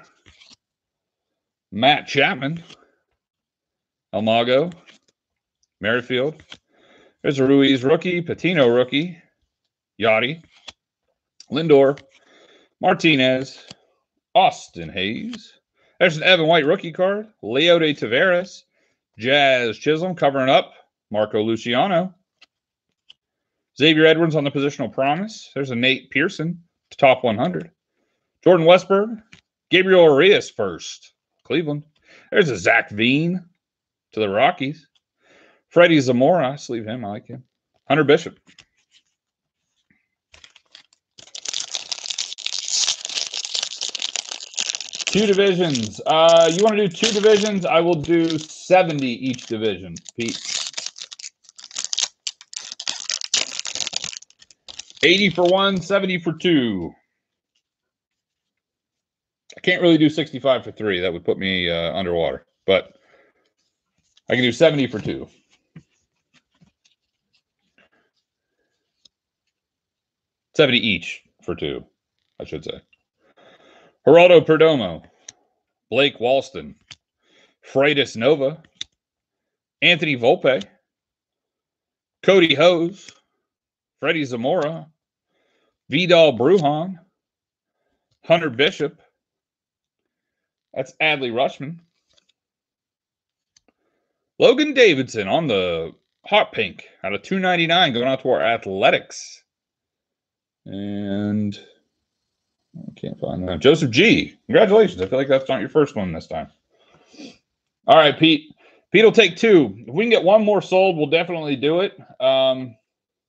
Matt Chapman. Almago. Merrifield. There's a Ruiz rookie. Patino rookie. Yachty. Lindor. Martinez. Austin Hayes. There's an Evan White rookie card. Leody Taveras. Jazz Chisholm covering up. Marco Luciano. Xavier Edwards on the positional promise. There's a Nate Pearson to top 100. Jordan Westberg. Gabriel Arias first. Cleveland. There's a Zach Veen to the Rockies. Freddie Zamora. I sleeve him. I like him. Hunter Bishop. Two divisions. You want to do 2 divisions? I will do 70 each division, Pete. 80 for 1, 70 for 2. I can't really do 65 for 3. That would put me underwater. But I can do 70 for 2. $70 each for 2, I should say. Geraldo Perdomo, Blake Walston, Freitas Nova, Anthony Volpe, Cody Hose, Freddie Zamora, Vidal Brujan, Hunter Bishop. That's Adley Rutschman. Logan Davidson on the hot pink out of 299 going out to our Athletics. And I can't find that. Joseph G. Congratulations. I feel like that's not your first one this time. All right, Pete. Pete will take 2. If we can get 1 more sold, we'll definitely do it. And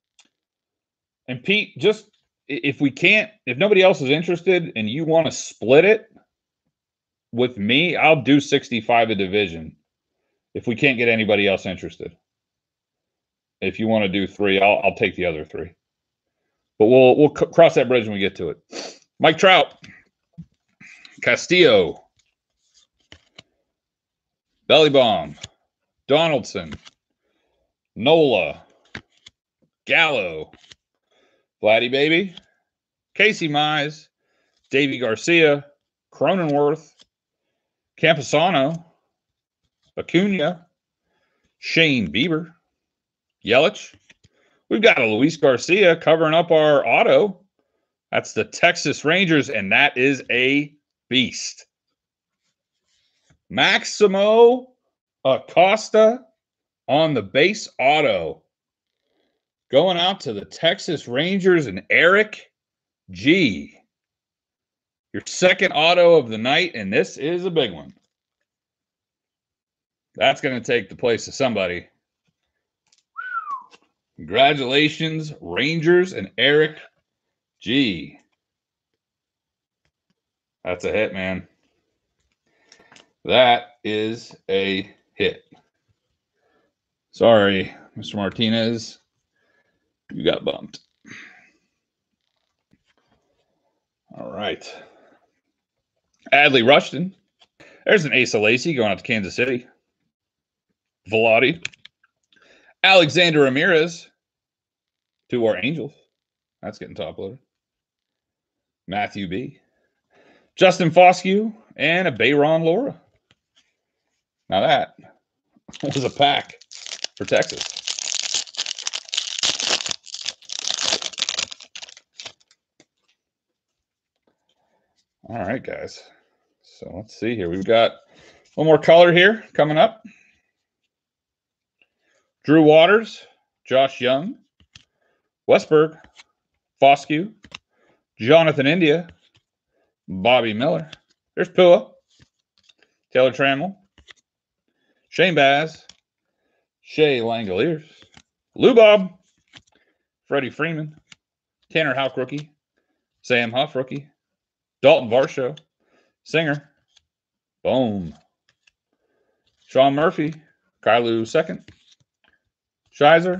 Pete, just if we can't, if nobody else is interested and you want to split it with me, I'll do 65 a division if we can't get anybody else interested. If you want to do 3, I'll take the other 3. But we'll cross that bridge when we get to it. Mike Trout, Castillo, Belly Bomb, Donaldson, Nola, Gallo, Vladdy Baby, Casey Mize, Davey Garcia, Cronenworth, Camposano, Acuna, Shane Bieber, Yelich. We've got a Luis Garcia covering up our auto. That's the Texas Rangers, and that is a beast. Maximo Acosta on the base auto. Going out to the Texas Rangers and Eric G. Your second auto of the night, and this is a big one. That's going to take the place of somebody. Congratulations, Rangers and Eric G. That's a hit, man. That is a hit. Sorry, Mr. Martinez. You got bumped. All right. Adley Rutschman, There's an Asa Lacy going out to Kansas City. Velati. Alexander Ramirez to our Angels. That's getting top loaded. Matthew B. Justin Foscue and a Bayron Lora. Now that was a pack for Texas. All right, guys. So let's see here. We've got one more color here coming up. Drew Waters, Josh Young, Westberg, Foscue, Jonathan India, Bobby Miller. There's Pua, Taylor Trammell, Shane Baz, Shea Langoliers, Lou Bob, Freddie Freeman, Tanner Houck rookie, Sam Huff rookie, Dalton Varsho, Singer, boom. Sean Murphy, Kylu second, Scherzer,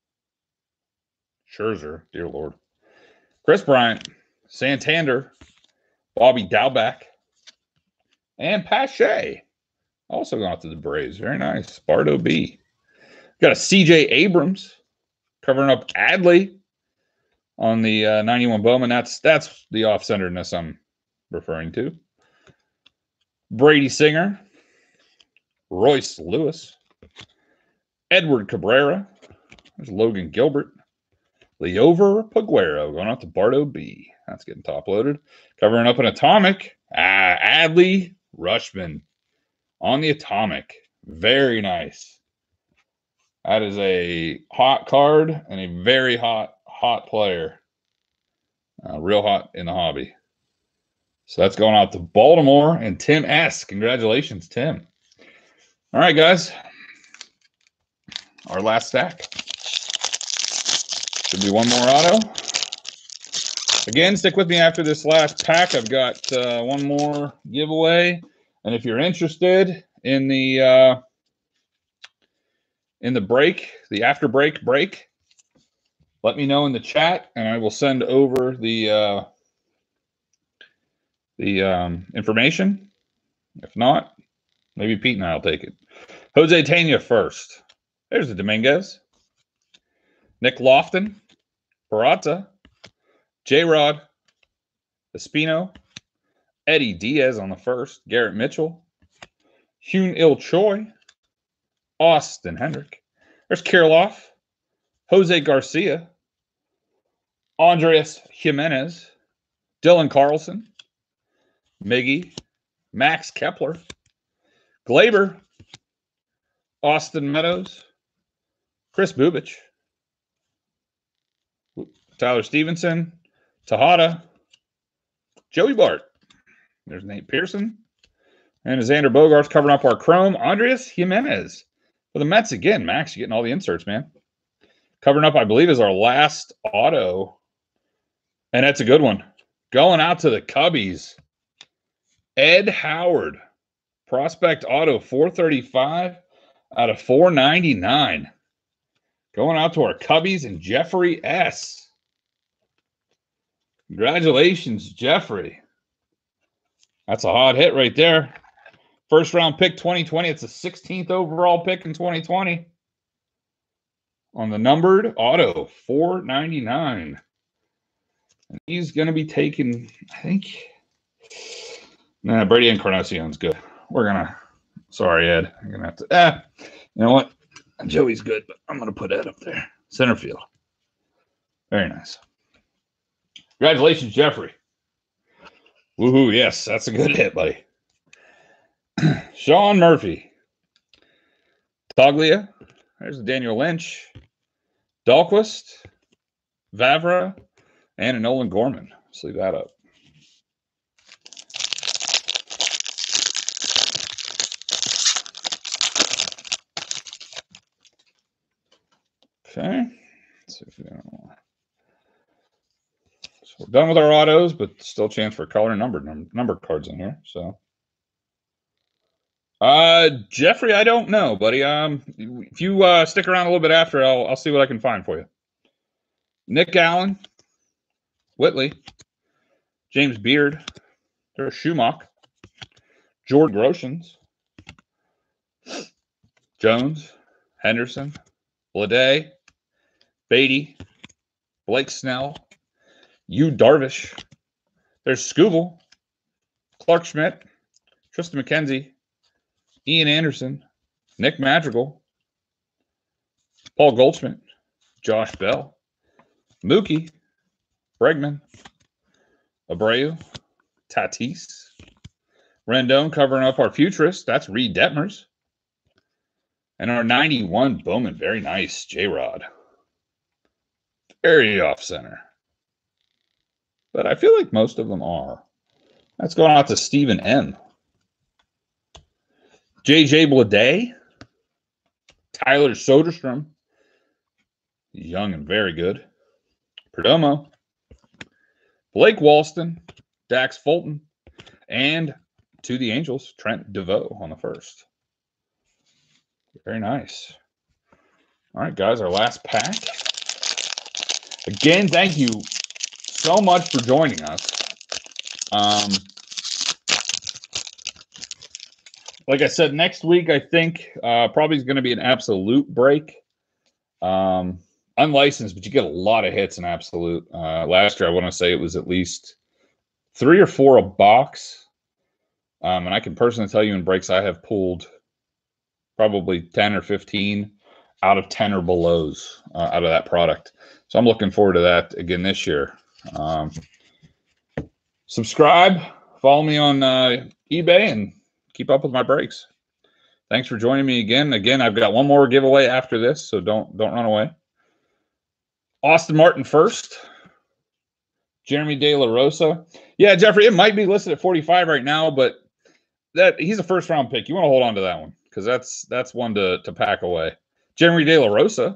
dear Lord, Chris Bryant, Santander, Bobby Dalbeck, and Pache. Also going out to the Braves. Very nice. Bardo B. Got a CJ Abrams covering up Adley on the 91 Bowman. That's the off-centeredness I'm referring to. Brady Singer, Royce Lewis, Edward Cabrera. There's Logan Gilbert. Leover Paguero going out to Bardo B. That's getting top loaded. Covering up an Atomic. Adley Rushman on the Atomic. Very nice. That is a hot card and a very hot player. Real hot in the hobby. So that's going out to Baltimore and Tim S. Congratulations, Tim. All right, guys. Our last stack. Should be one more auto. Again, stick with me after this last pack. I've got one more giveaway. And if you're interested in the break, the after break, let me know in the chat, and I will send over the information. If not, maybe Pete and I will take it. Jose Tena first. There's the Dominguez. Nick Lofton, Parata, J-Rod, Espino, Eddie Diaz on the first, Garrett Mitchell, Hyun-Il Choi, Austin Hendrick. There's Kirilloff, Jose Garcia, Andres Jimenez, Dylan Carlson, Miggy, Max Kepler, Glaber, Austin Meadows, Chris Bubich, Tyler Stevenson, Tejada, Joey Bart. There's Nate Pearson. And Xander Bogaerts covering up our chrome. Andres Jimenez. For the Mets again. Max, you're getting all the inserts, man. Covering up, I believe, is our last auto. And that's a good one. Going out to the Cubbies. Ed Howard. Prospect auto 435 out of 499. Going out to our Cubbies and Jeffrey S. Congratulations, Jeffrey. That's a hot hit right there. First round pick 2020. It's the 16th overall pick in 2020. On the numbered auto, 499. And he's going to be taking, I think, Brady Encarnacion's good. We're going to, sorry, Ed. I'm going to have to, you know what? Joey's good, but I'm going to put Ed up there. Center field. Very nice. Congratulations, Jeffrey. Woohoo, yes, that's a good hit, buddy. Sean Murphy. Toglia. There's Daniel Lynch. Dahlquist. Vavra. And a Nolan Gorman. Let's leave that up. Okay. Let's see if we got more. So we're done with our autos, but still a chance for color and number cards in here. So, Jeffrey, I don't know, buddy. If you stick around a little bit after, I'll see what I can find for you. Nick Allen, Whitley, James Beard, there's Schumach, Jordan Groshans, Jones, Henderson, Lede, Beatty, Blake Snell, Yu Darvish. There's Scooble, Clark Schmidt, Tristan McKenzie, Ian Anderson, Nick Madrigal, Paul Goldschmidt, Josh Bell, Mookie, Bregman, Abreu, Tatis, Rendon covering up our futurist. That's Reed Detmers. And our 91 Bowman, very nice, J-Rod. Very off-center. But I feel like most of them are. That's going out to Stephen M. J.J. Bleday. Tyler Soderstrom. He's young and very good. Perdomo. Blake Walston. Dax Fulton. And to the Angels, Trent DeVoe on the first. Very nice. All right, guys, our last pack. Again, thank you so much for joining us. Like I said, next week, I think probably is going to be an absolute break. Unlicensed, but you get a lot of hits in absolute. Last year, I want to say it was at least 3 or 4 a box. And I can personally tell you in breaks, I have pulled probably 10 or 15 out of 10 or belows out of that product. So I'm looking forward to that again this year. Subscribe, follow me on eBay, and keep up with my breaks. Thanks for joining me again. Again, I've got one more giveaway after this, so don't run away. Austin Martin first. Jeremy De La Rosa. Yeah, Jeffrey, it might be listed at 45 right now, but he's a first-round pick. You want to hold on to that one because that's one to pack away. Jeremy De La Rosa.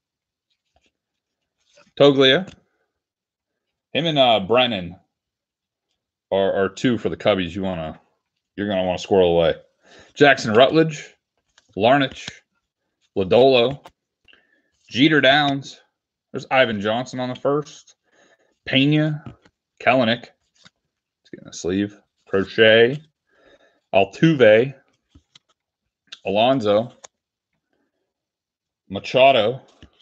Toglia. Him and Brennan are 2 for the Cubbies. You're gonna want to squirrel away. Jackson Rutledge, Larnach, Lodolo, Jeter Downs. There's Ivan Johnson on the first. Pena, Kellenic. Let's get in the sleeve. Crochet, Altuve, Alonso, Machado,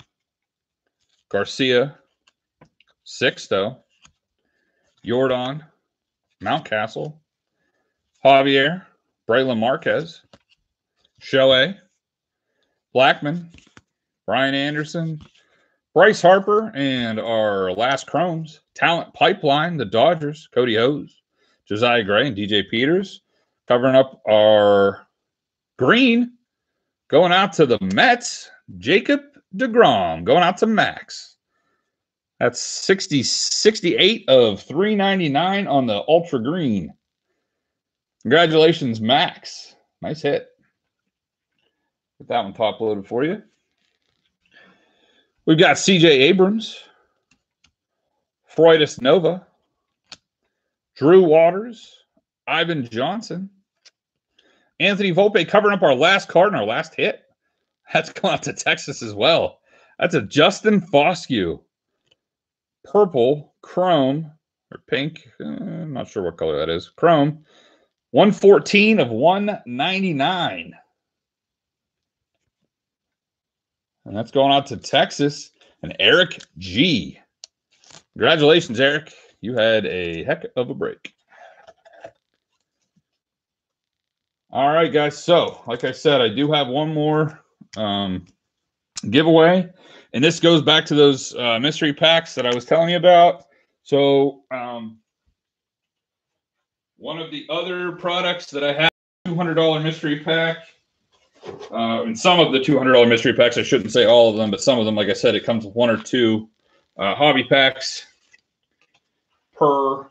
Garcia, Sixto, Jordan, Mountcastle, Javier, Braylon Marquez, Shohei, Blackman, Brian Anderson, Bryce Harper, and our last Chromes, Talent Pipeline, the Dodgers, Cody Hose, Josiah Gray, and DJ Peters. Covering up our green, going out to the Mets, Jacob deGrom, going out to Max. That's 68 of 399 on the Ultra Green. Congratulations, Max. Nice hit. Get that one top loaded for you. We've got CJ Abrams, Freudis Nova, Drew Waters, Ivan Johnson, Anthony Volpe covering up our last card and our last hit. That's going out to Texas as well. That's a Justin Foscue. Purple, chrome, or pink. I'm not sure what color that is. Chrome. 114 of 199. And that's going out to Texas and Eric G. Congratulations, Eric. You had a heck of a break. All right, guys. So, like I said, I do have one more giveaway. And this goes back to those mystery packs that I was telling you about. So, one of the other products that I have, $200 mystery pack. And some of the $200 mystery packs, I shouldn't say all of them, but some of them, like I said, it comes with 1 or 2 hobby packs per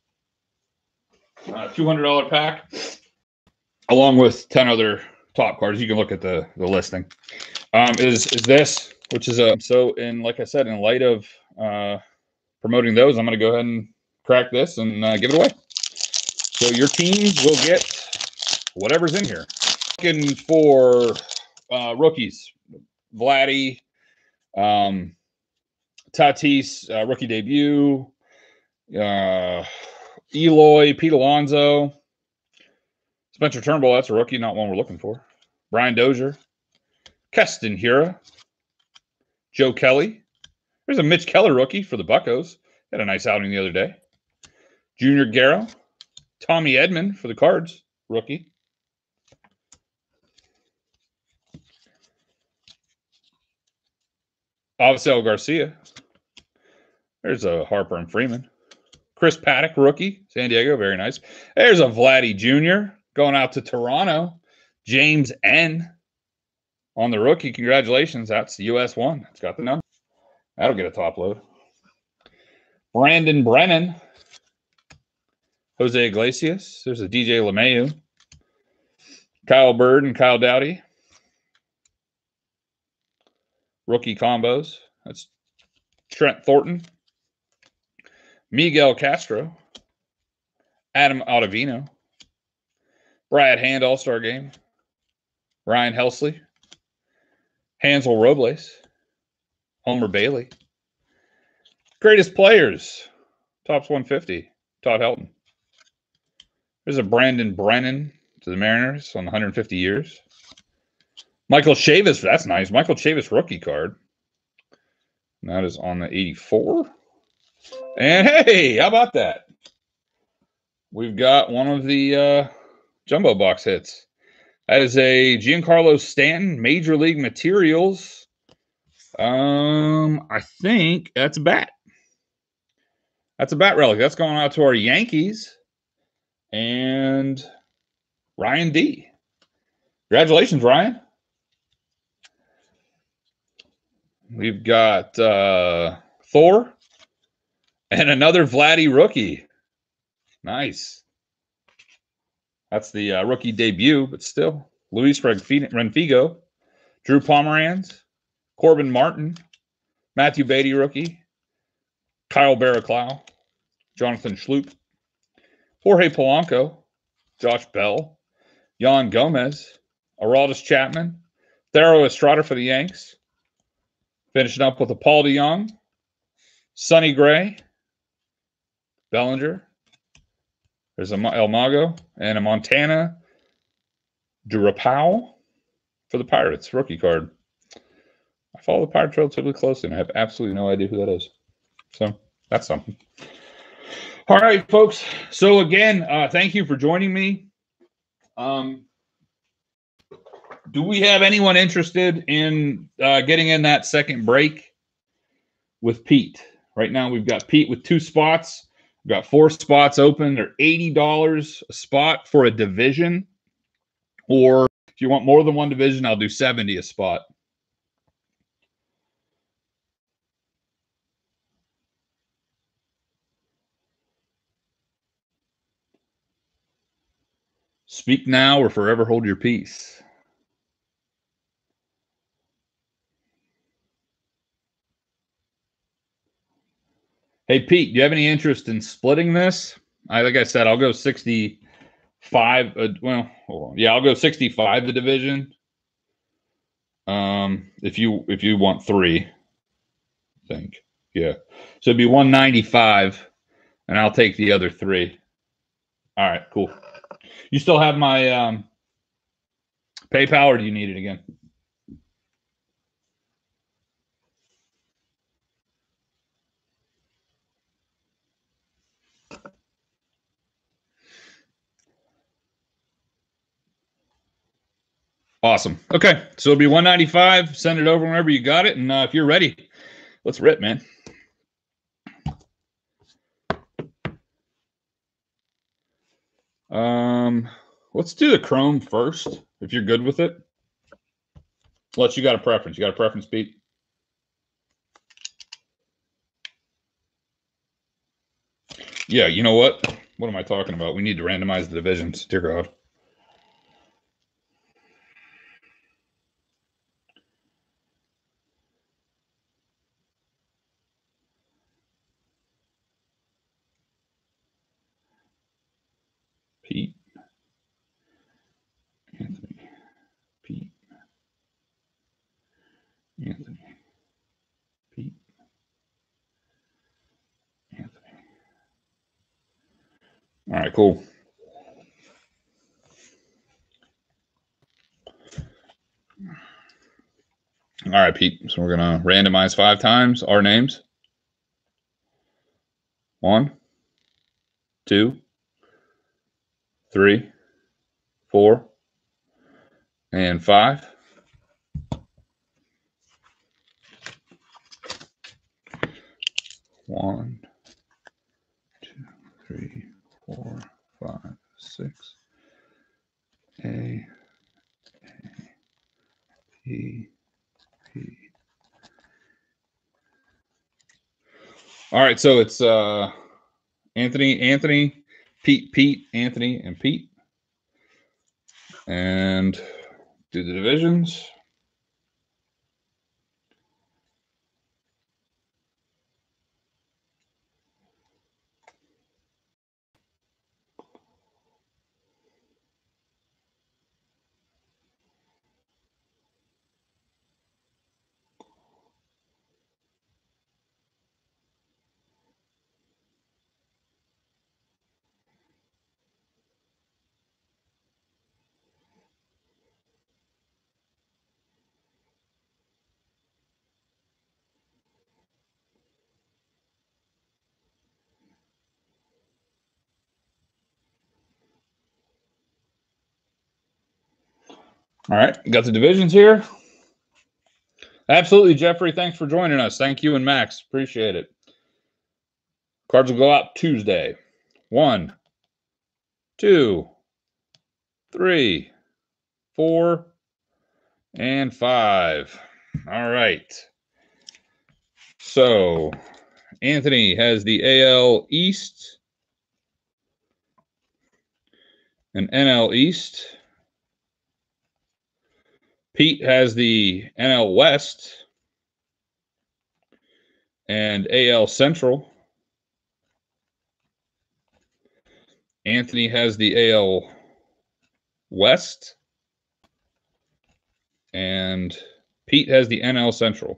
$200 pack, along with 10 other top cards. You can look at the listing. Is this, which is so like I said, in light of promoting those, I'm going to go ahead and crack this and give it away. So your teams will get whatever's in here. Looking for rookies, Vladdy, Tatis, rookie debut, Eloy, Pete Alonso, Spencer Turnbull, that's a rookie, not one we're looking for. Brian Dozier. Keston Hiura. Joe Kelly. There's a Mitch Keller rookie for the Buccos. Had a nice outing the other day. Junior Guerra. Tommy Edman for the Cards, rookie. Avisail Garcia. There's a Harper and Freeman. Chris Paddock, rookie, San Diego, very nice. There's a Vladdy Jr. going out to Toronto. James N. on the rookie. Congratulations. That's the US one. That's got the number. That'll get a top load. Brandon Brennan. Jose Iglesias. There's a DJ LeMahieu. Kyle Bird and Kyle Dowdy. Rookie combos. That's Trent Thornton. Miguel Castro. Adam Ottavino. Brad Hand, All-Star Game. Ryan Helsley. Hansel Robles. Homer Bailey. Greatest players. Tops 150. Todd Helton. There's a Brandon Brennan to the Mariners on 150 years. Michael Chavis, that's nice. Michael Chavis rookie card. And that is on the 84. And hey, how about that? We've got one of the jumbo box hits. That is a Giancarlo Stanton Major League Materials. I think that's a bat. That's a bat relic. That's going out to our Yankees and Ryan D. Congratulations, Ryan. We've got Thor and another Vladdy rookie. Nice. That's the rookie debut, but still. Luis Renfigo, Drew Pomeranz, Corbin Martin, Matthew Beatty rookie, Kyle Barraclough, Jonathan Schloop, Jorge Polanco, Josh Bell, Yan Gomez, Aroldis Chapman, Thero Estrada for the Yanks. Finishing up with a Paul DeJong, Sonny Gray, Bellinger. There's a El Mago and a Montana Durapau for the Pirates, rookie card. I follow the Pirates relatively closely, and I have absolutely no idea who that is. So that's something. All right, folks. So again, thank you for joining me. Do we have anyone interested in getting in that second break with Pete? Right now, we've got Pete with 2 spots. We've got 4 spots open. They're $80 a spot for a division. Or if you want more than one division, I'll do $70 a spot. Speak now or forever hold your peace. Hey, Pete, do you have any interest in splitting this? Like I said, I'll go 65. Well, hold on. Yeah, I'll go 65 the division. If you want 3, I think. Yeah. So it'd be 195, and I'll take the other 3. All right, cool. You still have my PayPal, or do you need it again? Awesome. Okay, so it'll be 195. Send it over whenever you got it, and if you're ready, let's rip, man. Let's do the Chrome first, if you're good with it. Unless you got a preference. You got a preference, Pete? Yeah, you know what? What am I talking about? We need to randomize the divisions. Dear God. Pete. Anthony. Pete. Anthony. Pete. Anthony. All right, cool. All right, Pete. So we're going to randomize 5 times our names. 1, 2, 3, 4, and 5. One, 2, 3, 4, 5, 6. A, P, P. All right, so it's Anthony, Pete, Anthony, and Pete. And do the divisions. All right, got the divisions here. Absolutely, Jeffrey. Thanks for joining us. Thank you and Max. Appreciate it. Cards will go out Tuesday. 1, 2, 3, 4, and 5. All right. So Anthony has the AL East and NL East. Pete has the NL West and AL Central. Anthony has the AL West and Pete has the NL Central.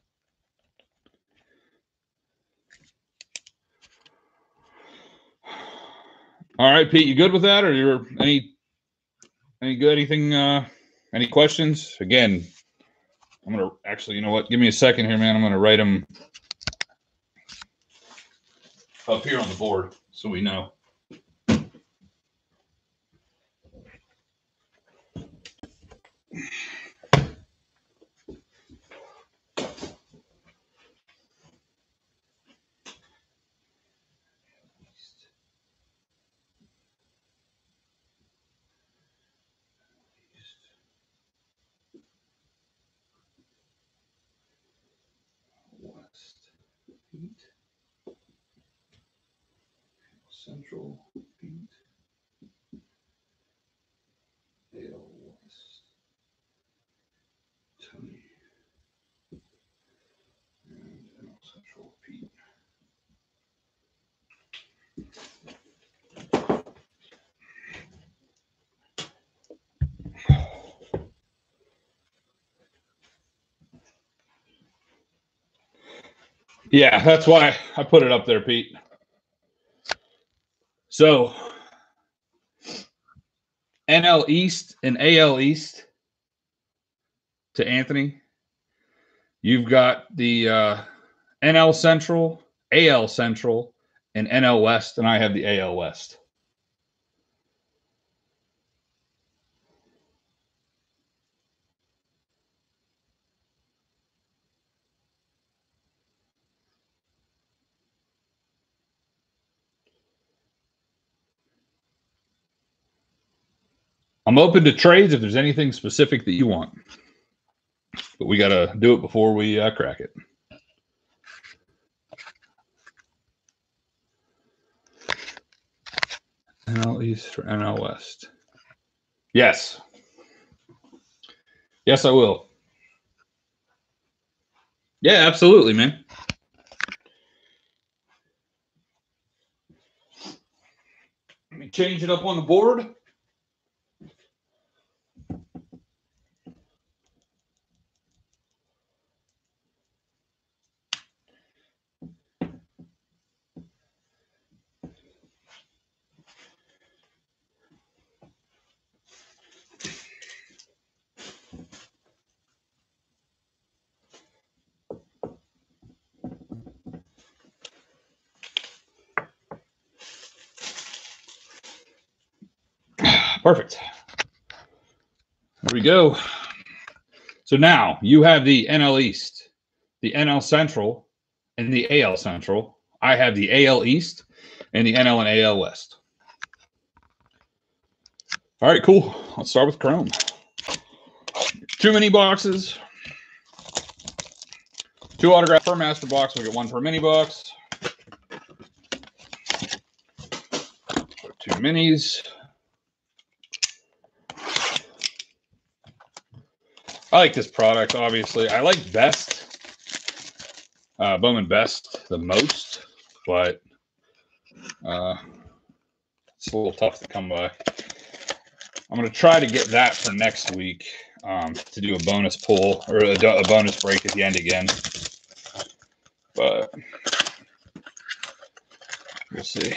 All right, Pete, you good with that, or you're any good? Anything? Any questions? Again, I'm gonna actually. You know what? Give me a second here, man. I'm gonna write them up here on the board so we know. West, Pete. Central, Pete. AL West, Tony. And NL Central, Pete. Yeah, that's why I put it up there, Pete. So NL East and AL East to Anthony. You've got the NL Central, AL Central, and NL West, and I have the AL West. I'm open to trades if there's anything specific that you want, but we got to do it before we crack it. NL East or NL West? Yes. Yes, I will. Yeah, absolutely, man. Let me change it up on the board. Perfect. There we go. So now you have the NL East, the NL Central, and the AL Central. I have the AL East and the NL and AL West. All right, cool. Let's start with Chrome. 2 mini boxes. 2 autographs per master box. We get 1 per mini box. 2 minis. I like this product, obviously. I like Best, Bowman Best the most, but it's a little tough to come by. I'm going to try to get that for next week to do a bonus pull or a bonus break at the end again. But we'll see.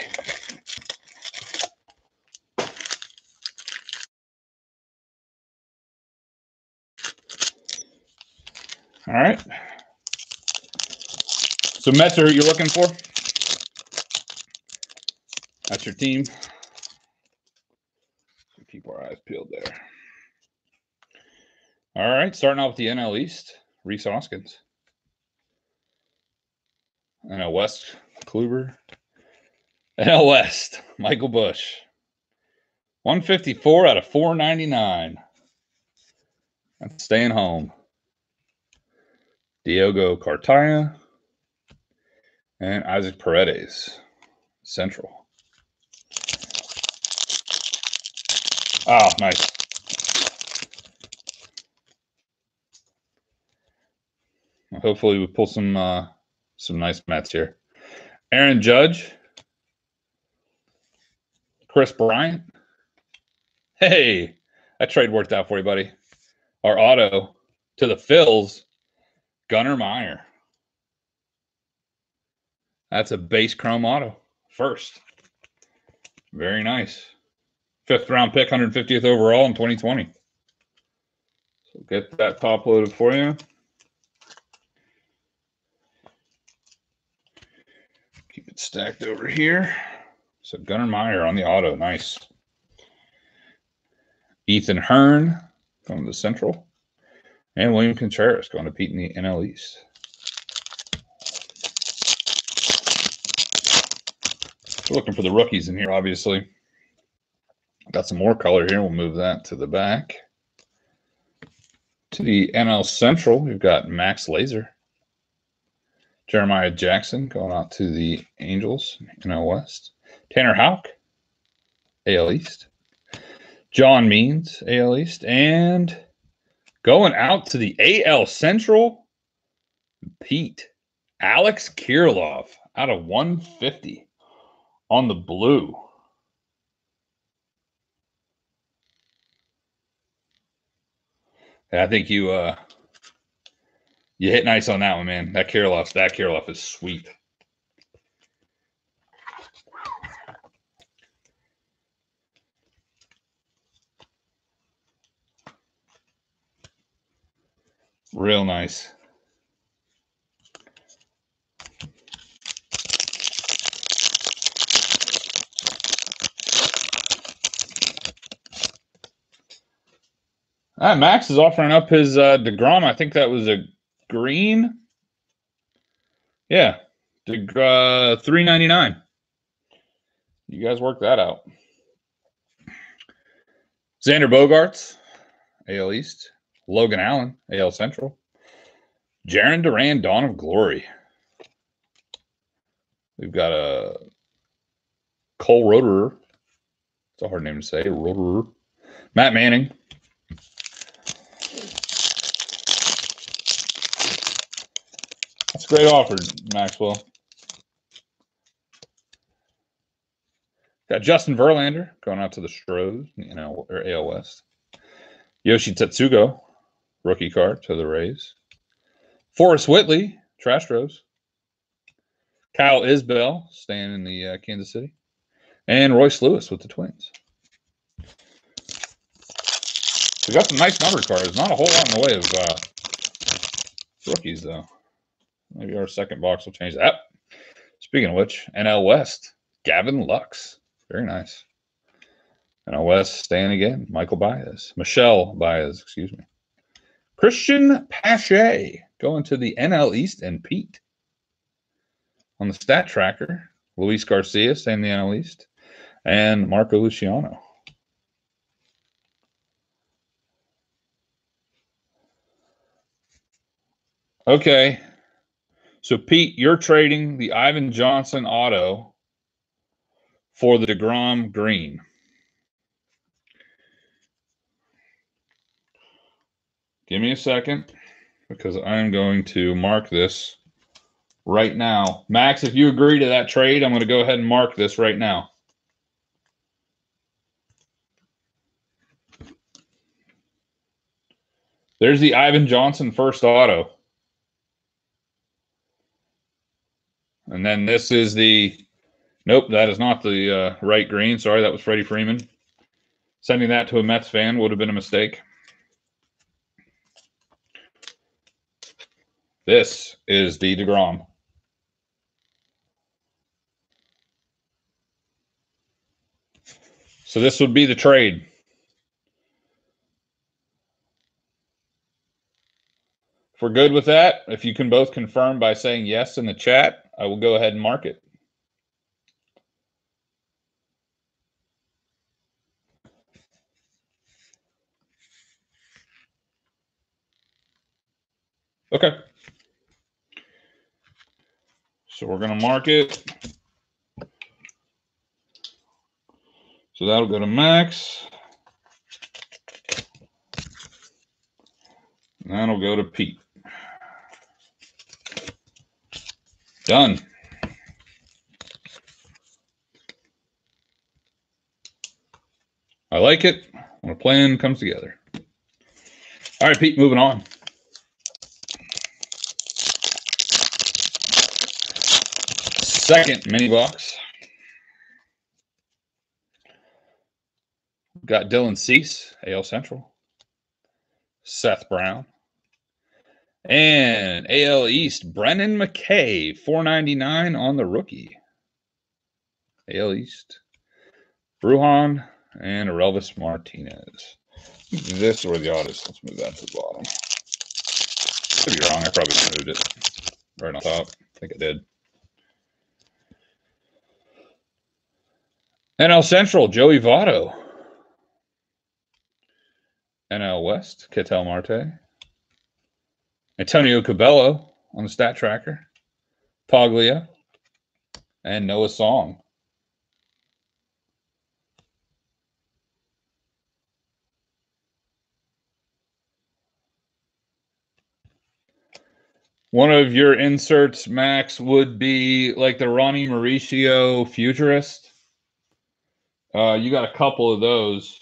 All right. So Mets are who you're looking for. That's your team. Keep our eyes peeled there. All right, starting off with the NL East, Rhys Hoskins. NL West, Kluber. NL West, Michael Busch. 154 out of 499. That's staying home. Diogo Cartaya and Isaac Paredes, Central. Oh, nice. Hopefully we pull some nice Mets here. Aaron Judge. Chris Bryant. Hey, that trade worked out for you, buddy. Our auto to the Phils, Gunnar Meyer. That's a base chrome auto. First. Very nice. 5th round pick, 150th overall in 2020. So get that top loaded for you. Keep it stacked over here. So Gunnar Meyer on the auto. Nice. Ethan Hearn going to the Central. And William Contreras going to Pete in the NL East. We're looking for the rookies in here, obviously. Got some more color here. We'll move that to the back. To the NL Central, we've got Max Laser. Jeremiah Jackson going out to the Angels, NL West. Tanner Houck, AL East. John Means, AL East. And going out to the AL Central, Pete. Alex Kirilloff out of 150 on the blue. I think you hit nice on that one, man. That Kirilloff is sweet. Real nice. Max is offering up his DeGrom. I think that was a green. Yeah, $3.99. You guys work that out. Xander Bogaerts, AL East. Logan Allen, AL Central. Jarren Duran, Dawn of Glory. We've got a Cole Roederer. It's a hard name to say. Roederer. Matt Manning. That's a great offer, Maxwell. Got Justin Verlander going out to the Stros, or AL West. Yoshi Tetsugo, rookie card to the Rays. Forrest Whitley, Astros. Kyle Isbell, staying in the Kansas City. And Royce Lewis with the Twins. We got some nice numbered cards. Not a whole lot in the way of rookies, though. Maybe our second box will change that. Speaking of which, NL West, Gavin Lux. Very nice. NL West staying again. Michelle Baez, excuse me. Christian Pache going to the NL East, and Pete on the stat tracker. Luis Garcia staying in the NL East, and Marco Luciano. Okay. So, Pete, you're trading the Ivan Johnson auto for the DeGrom green. Give me a second, because I'm going to mark this right now. Max, if you agree to that trade, I'm going to go ahead and mark this right now. There's the Ivan Johnson first auto. And then this is the, nope, that is not the right green. Sorry, that was Freddie Freeman. Sending that to a Mets fan would have been a mistake. This is the DeGrom. So this would be the trade. If we're good with that, if you can both confirm by saying yes in the chat, I will go ahead and mark it. Okay. So we're going to mark it. So that'll go to Max. And that'll go to Pete. Done. I like it when a plan comes together. All right, Pete, moving on. Second mini box. Got Dylan Cease, AL Central. Seth Brown. And AL East, Brennan McKay, $4.99 on the rookie. AL East. Brujan and Aurelvis Martinez. This or the artist. Let's move that to the bottom. Could be wrong. I probably moved it right on top. I think I did. NL Central, Joey Votto. NL West, Ketel Marte. Antonio Cabello on the stat tracker. Poglia. And Noah Song. One of your inserts, Max, would be like the Ronnie Mauricio Futurist. You got a couple of those.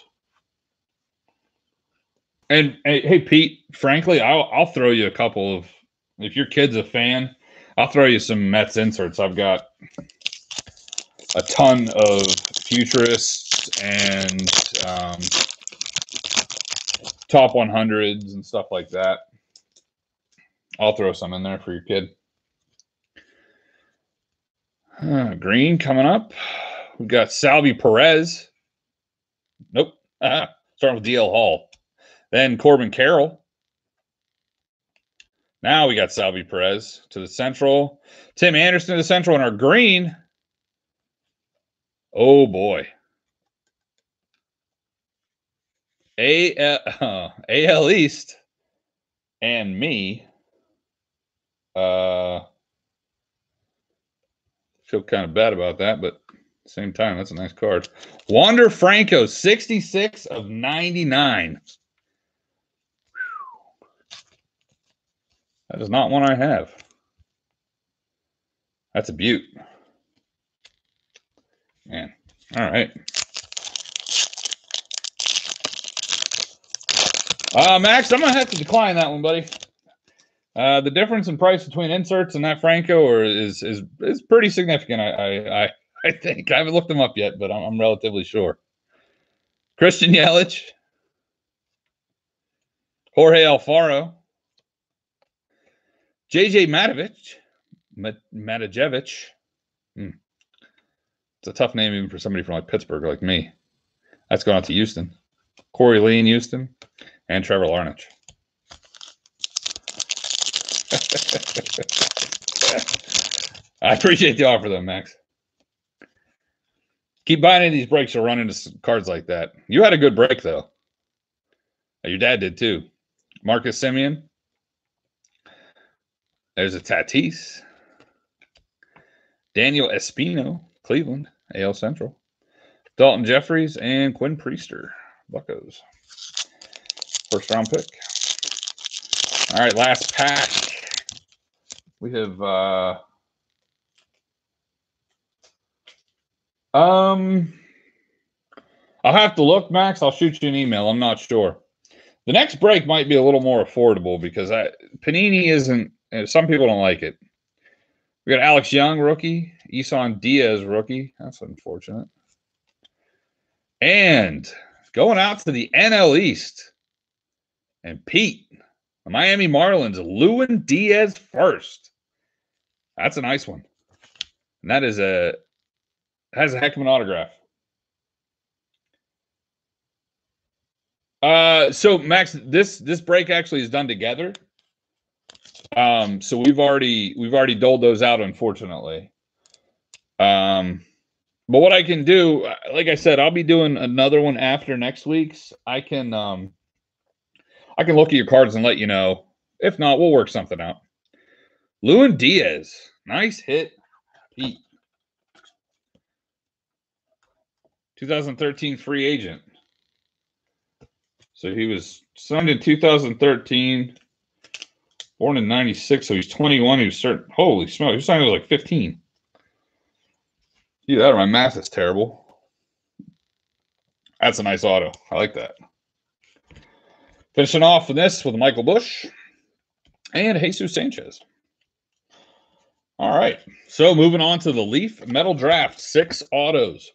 And hey, Pete, frankly, I'll throw you a couple of, if your kid's a fan, I'll throw you some Mets inserts. I've got a ton of Futurists and top 100s and stuff like that. I'll throw some in there for your kid. Green coming up. We've got Salvi Perez. Nope. Starting with DL Hall. Then Corbin Carroll. Now we got Salvi Perez to the Central. Tim Anderson to the Central. And our green. Oh, boy. AL East and me. Feel kind of bad about that, but at the same time, that's a nice card. Wander Franco, 66 of 99. That is not one I have. That's a beaut. Man. All right. Max, I'm going to have to decline that one, buddy. The difference in price between inserts and that Franco is pretty significant. I think I haven't looked them up yet, but I'm relatively sure. Christian Yelich, Jorge Alfaro, JJ Matajevich. It's a tough name even for somebody from like Pittsburgh, like me. That's going out to Houston. Corey Lee in Houston and Trevor Larnach. I appreciate the offer, though, Max. Keep buying into these breaks. You'll run into cards like that. You had a good break, though. Your dad did, too. Marcus Semien. There's a Tatis. Daniel Espino, Cleveland, AL Central. Dalton Jeffries and Quinn Priester, Buccos. First round pick. All right, last pack. We have I'll have to look, Max. I'll shoot you an email. I'm not sure. The next break might be a little more affordable because Panini isn't. Some people don't like it. We got Alex Young, rookie. Isan Diaz, rookie. That's unfortunate. And going out to the NL East. And Pete, the Miami Marlins, Lewin Diaz first. That's a nice one. And that is has a heck of an autograph. So Max, this break actually is done together. So we've already doled those out, unfortunately. But what I can do, like I said, I'll be doing another one after next week's. I can look at your cards and let you know. If not, we'll work something out. Lewin Diaz, nice hit, Pete. 2013 free agent. So he was signed in 2013, born in 96, so he's 21. He was holy smokes, he was signed when he was like 15. Either that or my math is terrible. That's a nice auto. I like that. Finishing off with this with Michael Busch and Jesus Sanchez. All right. So moving on to the Leaf Metal Draft. 6 autos.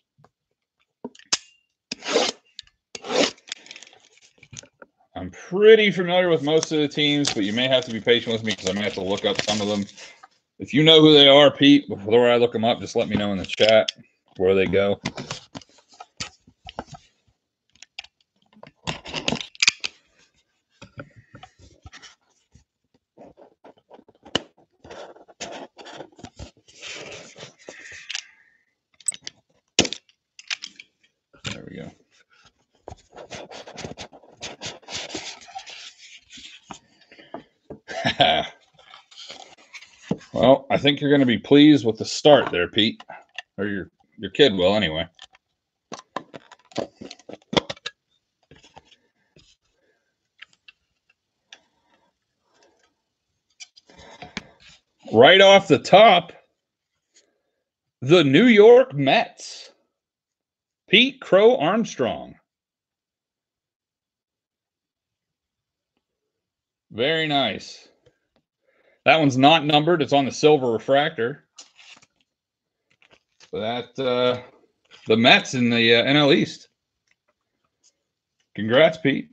I'm pretty familiar with most of the teams, but you may have to be patient with me because I may have to look up some of them. If you know who they are, Pete, before I look them up, just let me know in the chat where they go. There we go. Well, I think you're going to be pleased with the start there, Pete. Or your kid will, anyway. Right off the top, the New York Mets. Pete Crow Armstrong. Very nice. That one's not numbered. It's on the silver refractor. But the Mets in the NL East. Congrats, Pete.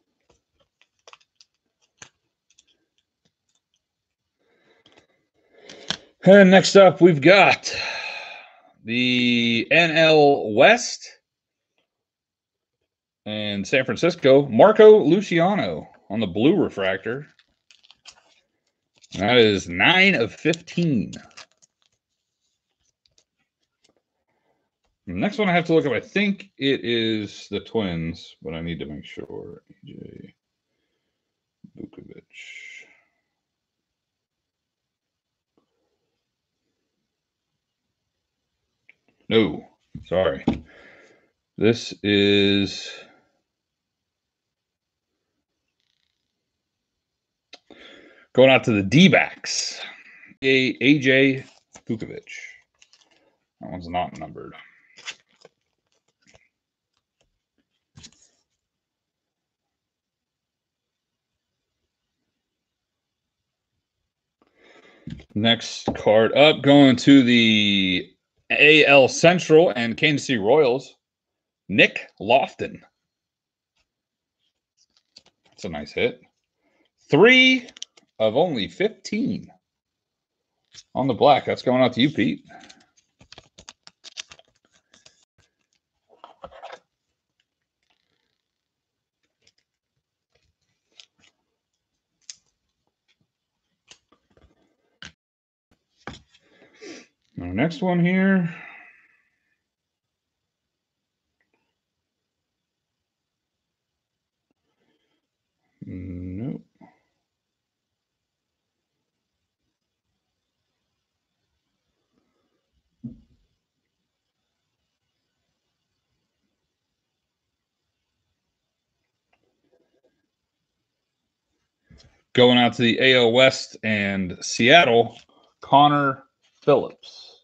And next up, we've got the NL West and San Francisco. Marco Luciano on the blue refractor. And that is 9 of 15. The next one I have to look up. I think it is the Twins, but I need to make sure. AJ Vukovic. No, sorry. This is going out to the D-backs. AJ Vukovic. That one's not numbered. Next card up, going to the AL Central and Kansas City Royals. Nick Lofton. That's a nice hit. 3 of only 15 on the black. That's going out to you, Pete. next one here. Nope. Going out to the AL West and Seattle, Connor Phillips.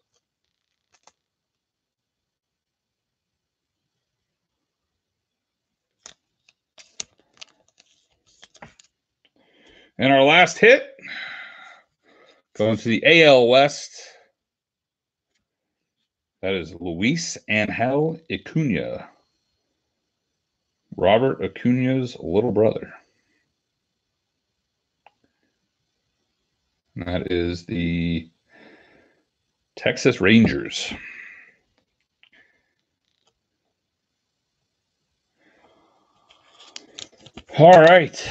And our last hit, going to the AL West, that is Luis Angel Acuna, Robert Acuna's little brother. And that is the Texas Rangers. All right.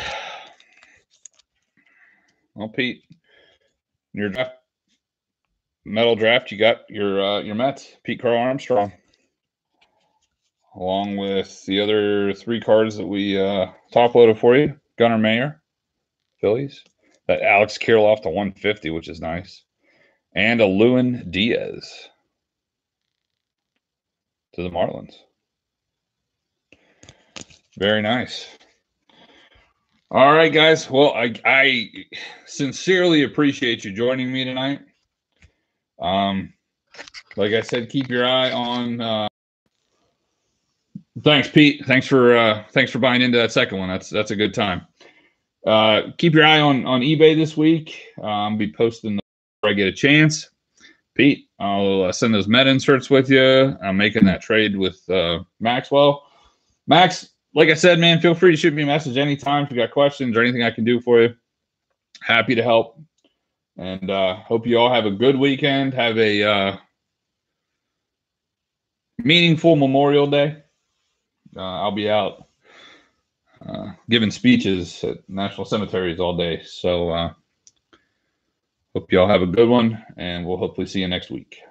Well, Pete, your draft, metal draft, you got your Mets, Pete Carl Armstrong, along with the other 3 cards that we top loaded for you. Gunnar Mayer, Phillies. That Alex Kirilloff to 150, which is nice. And a Lewin Diaz to the Marlins. Very nice. All right, guys. Well, I sincerely appreciate you joining me tonight. Like I said, keep your eye on. Thanks, Pete. Thanks for buying into that second one. That's a good time. Keep your eye on eBay this week. I'll be posting where I get a chance. Pete, I'll send those Met inserts with you. I'm making that trade with Maxwell. Max, like I said, man, feel free to shoot me a message anytime if you got questions or anything I can do for you. Happy to help. And hope you all have a good weekend. Have a meaningful Memorial Day. I'll be out giving speeches at national cemeteries all day. So hope you all have a good one, and we'll hopefully see you next week.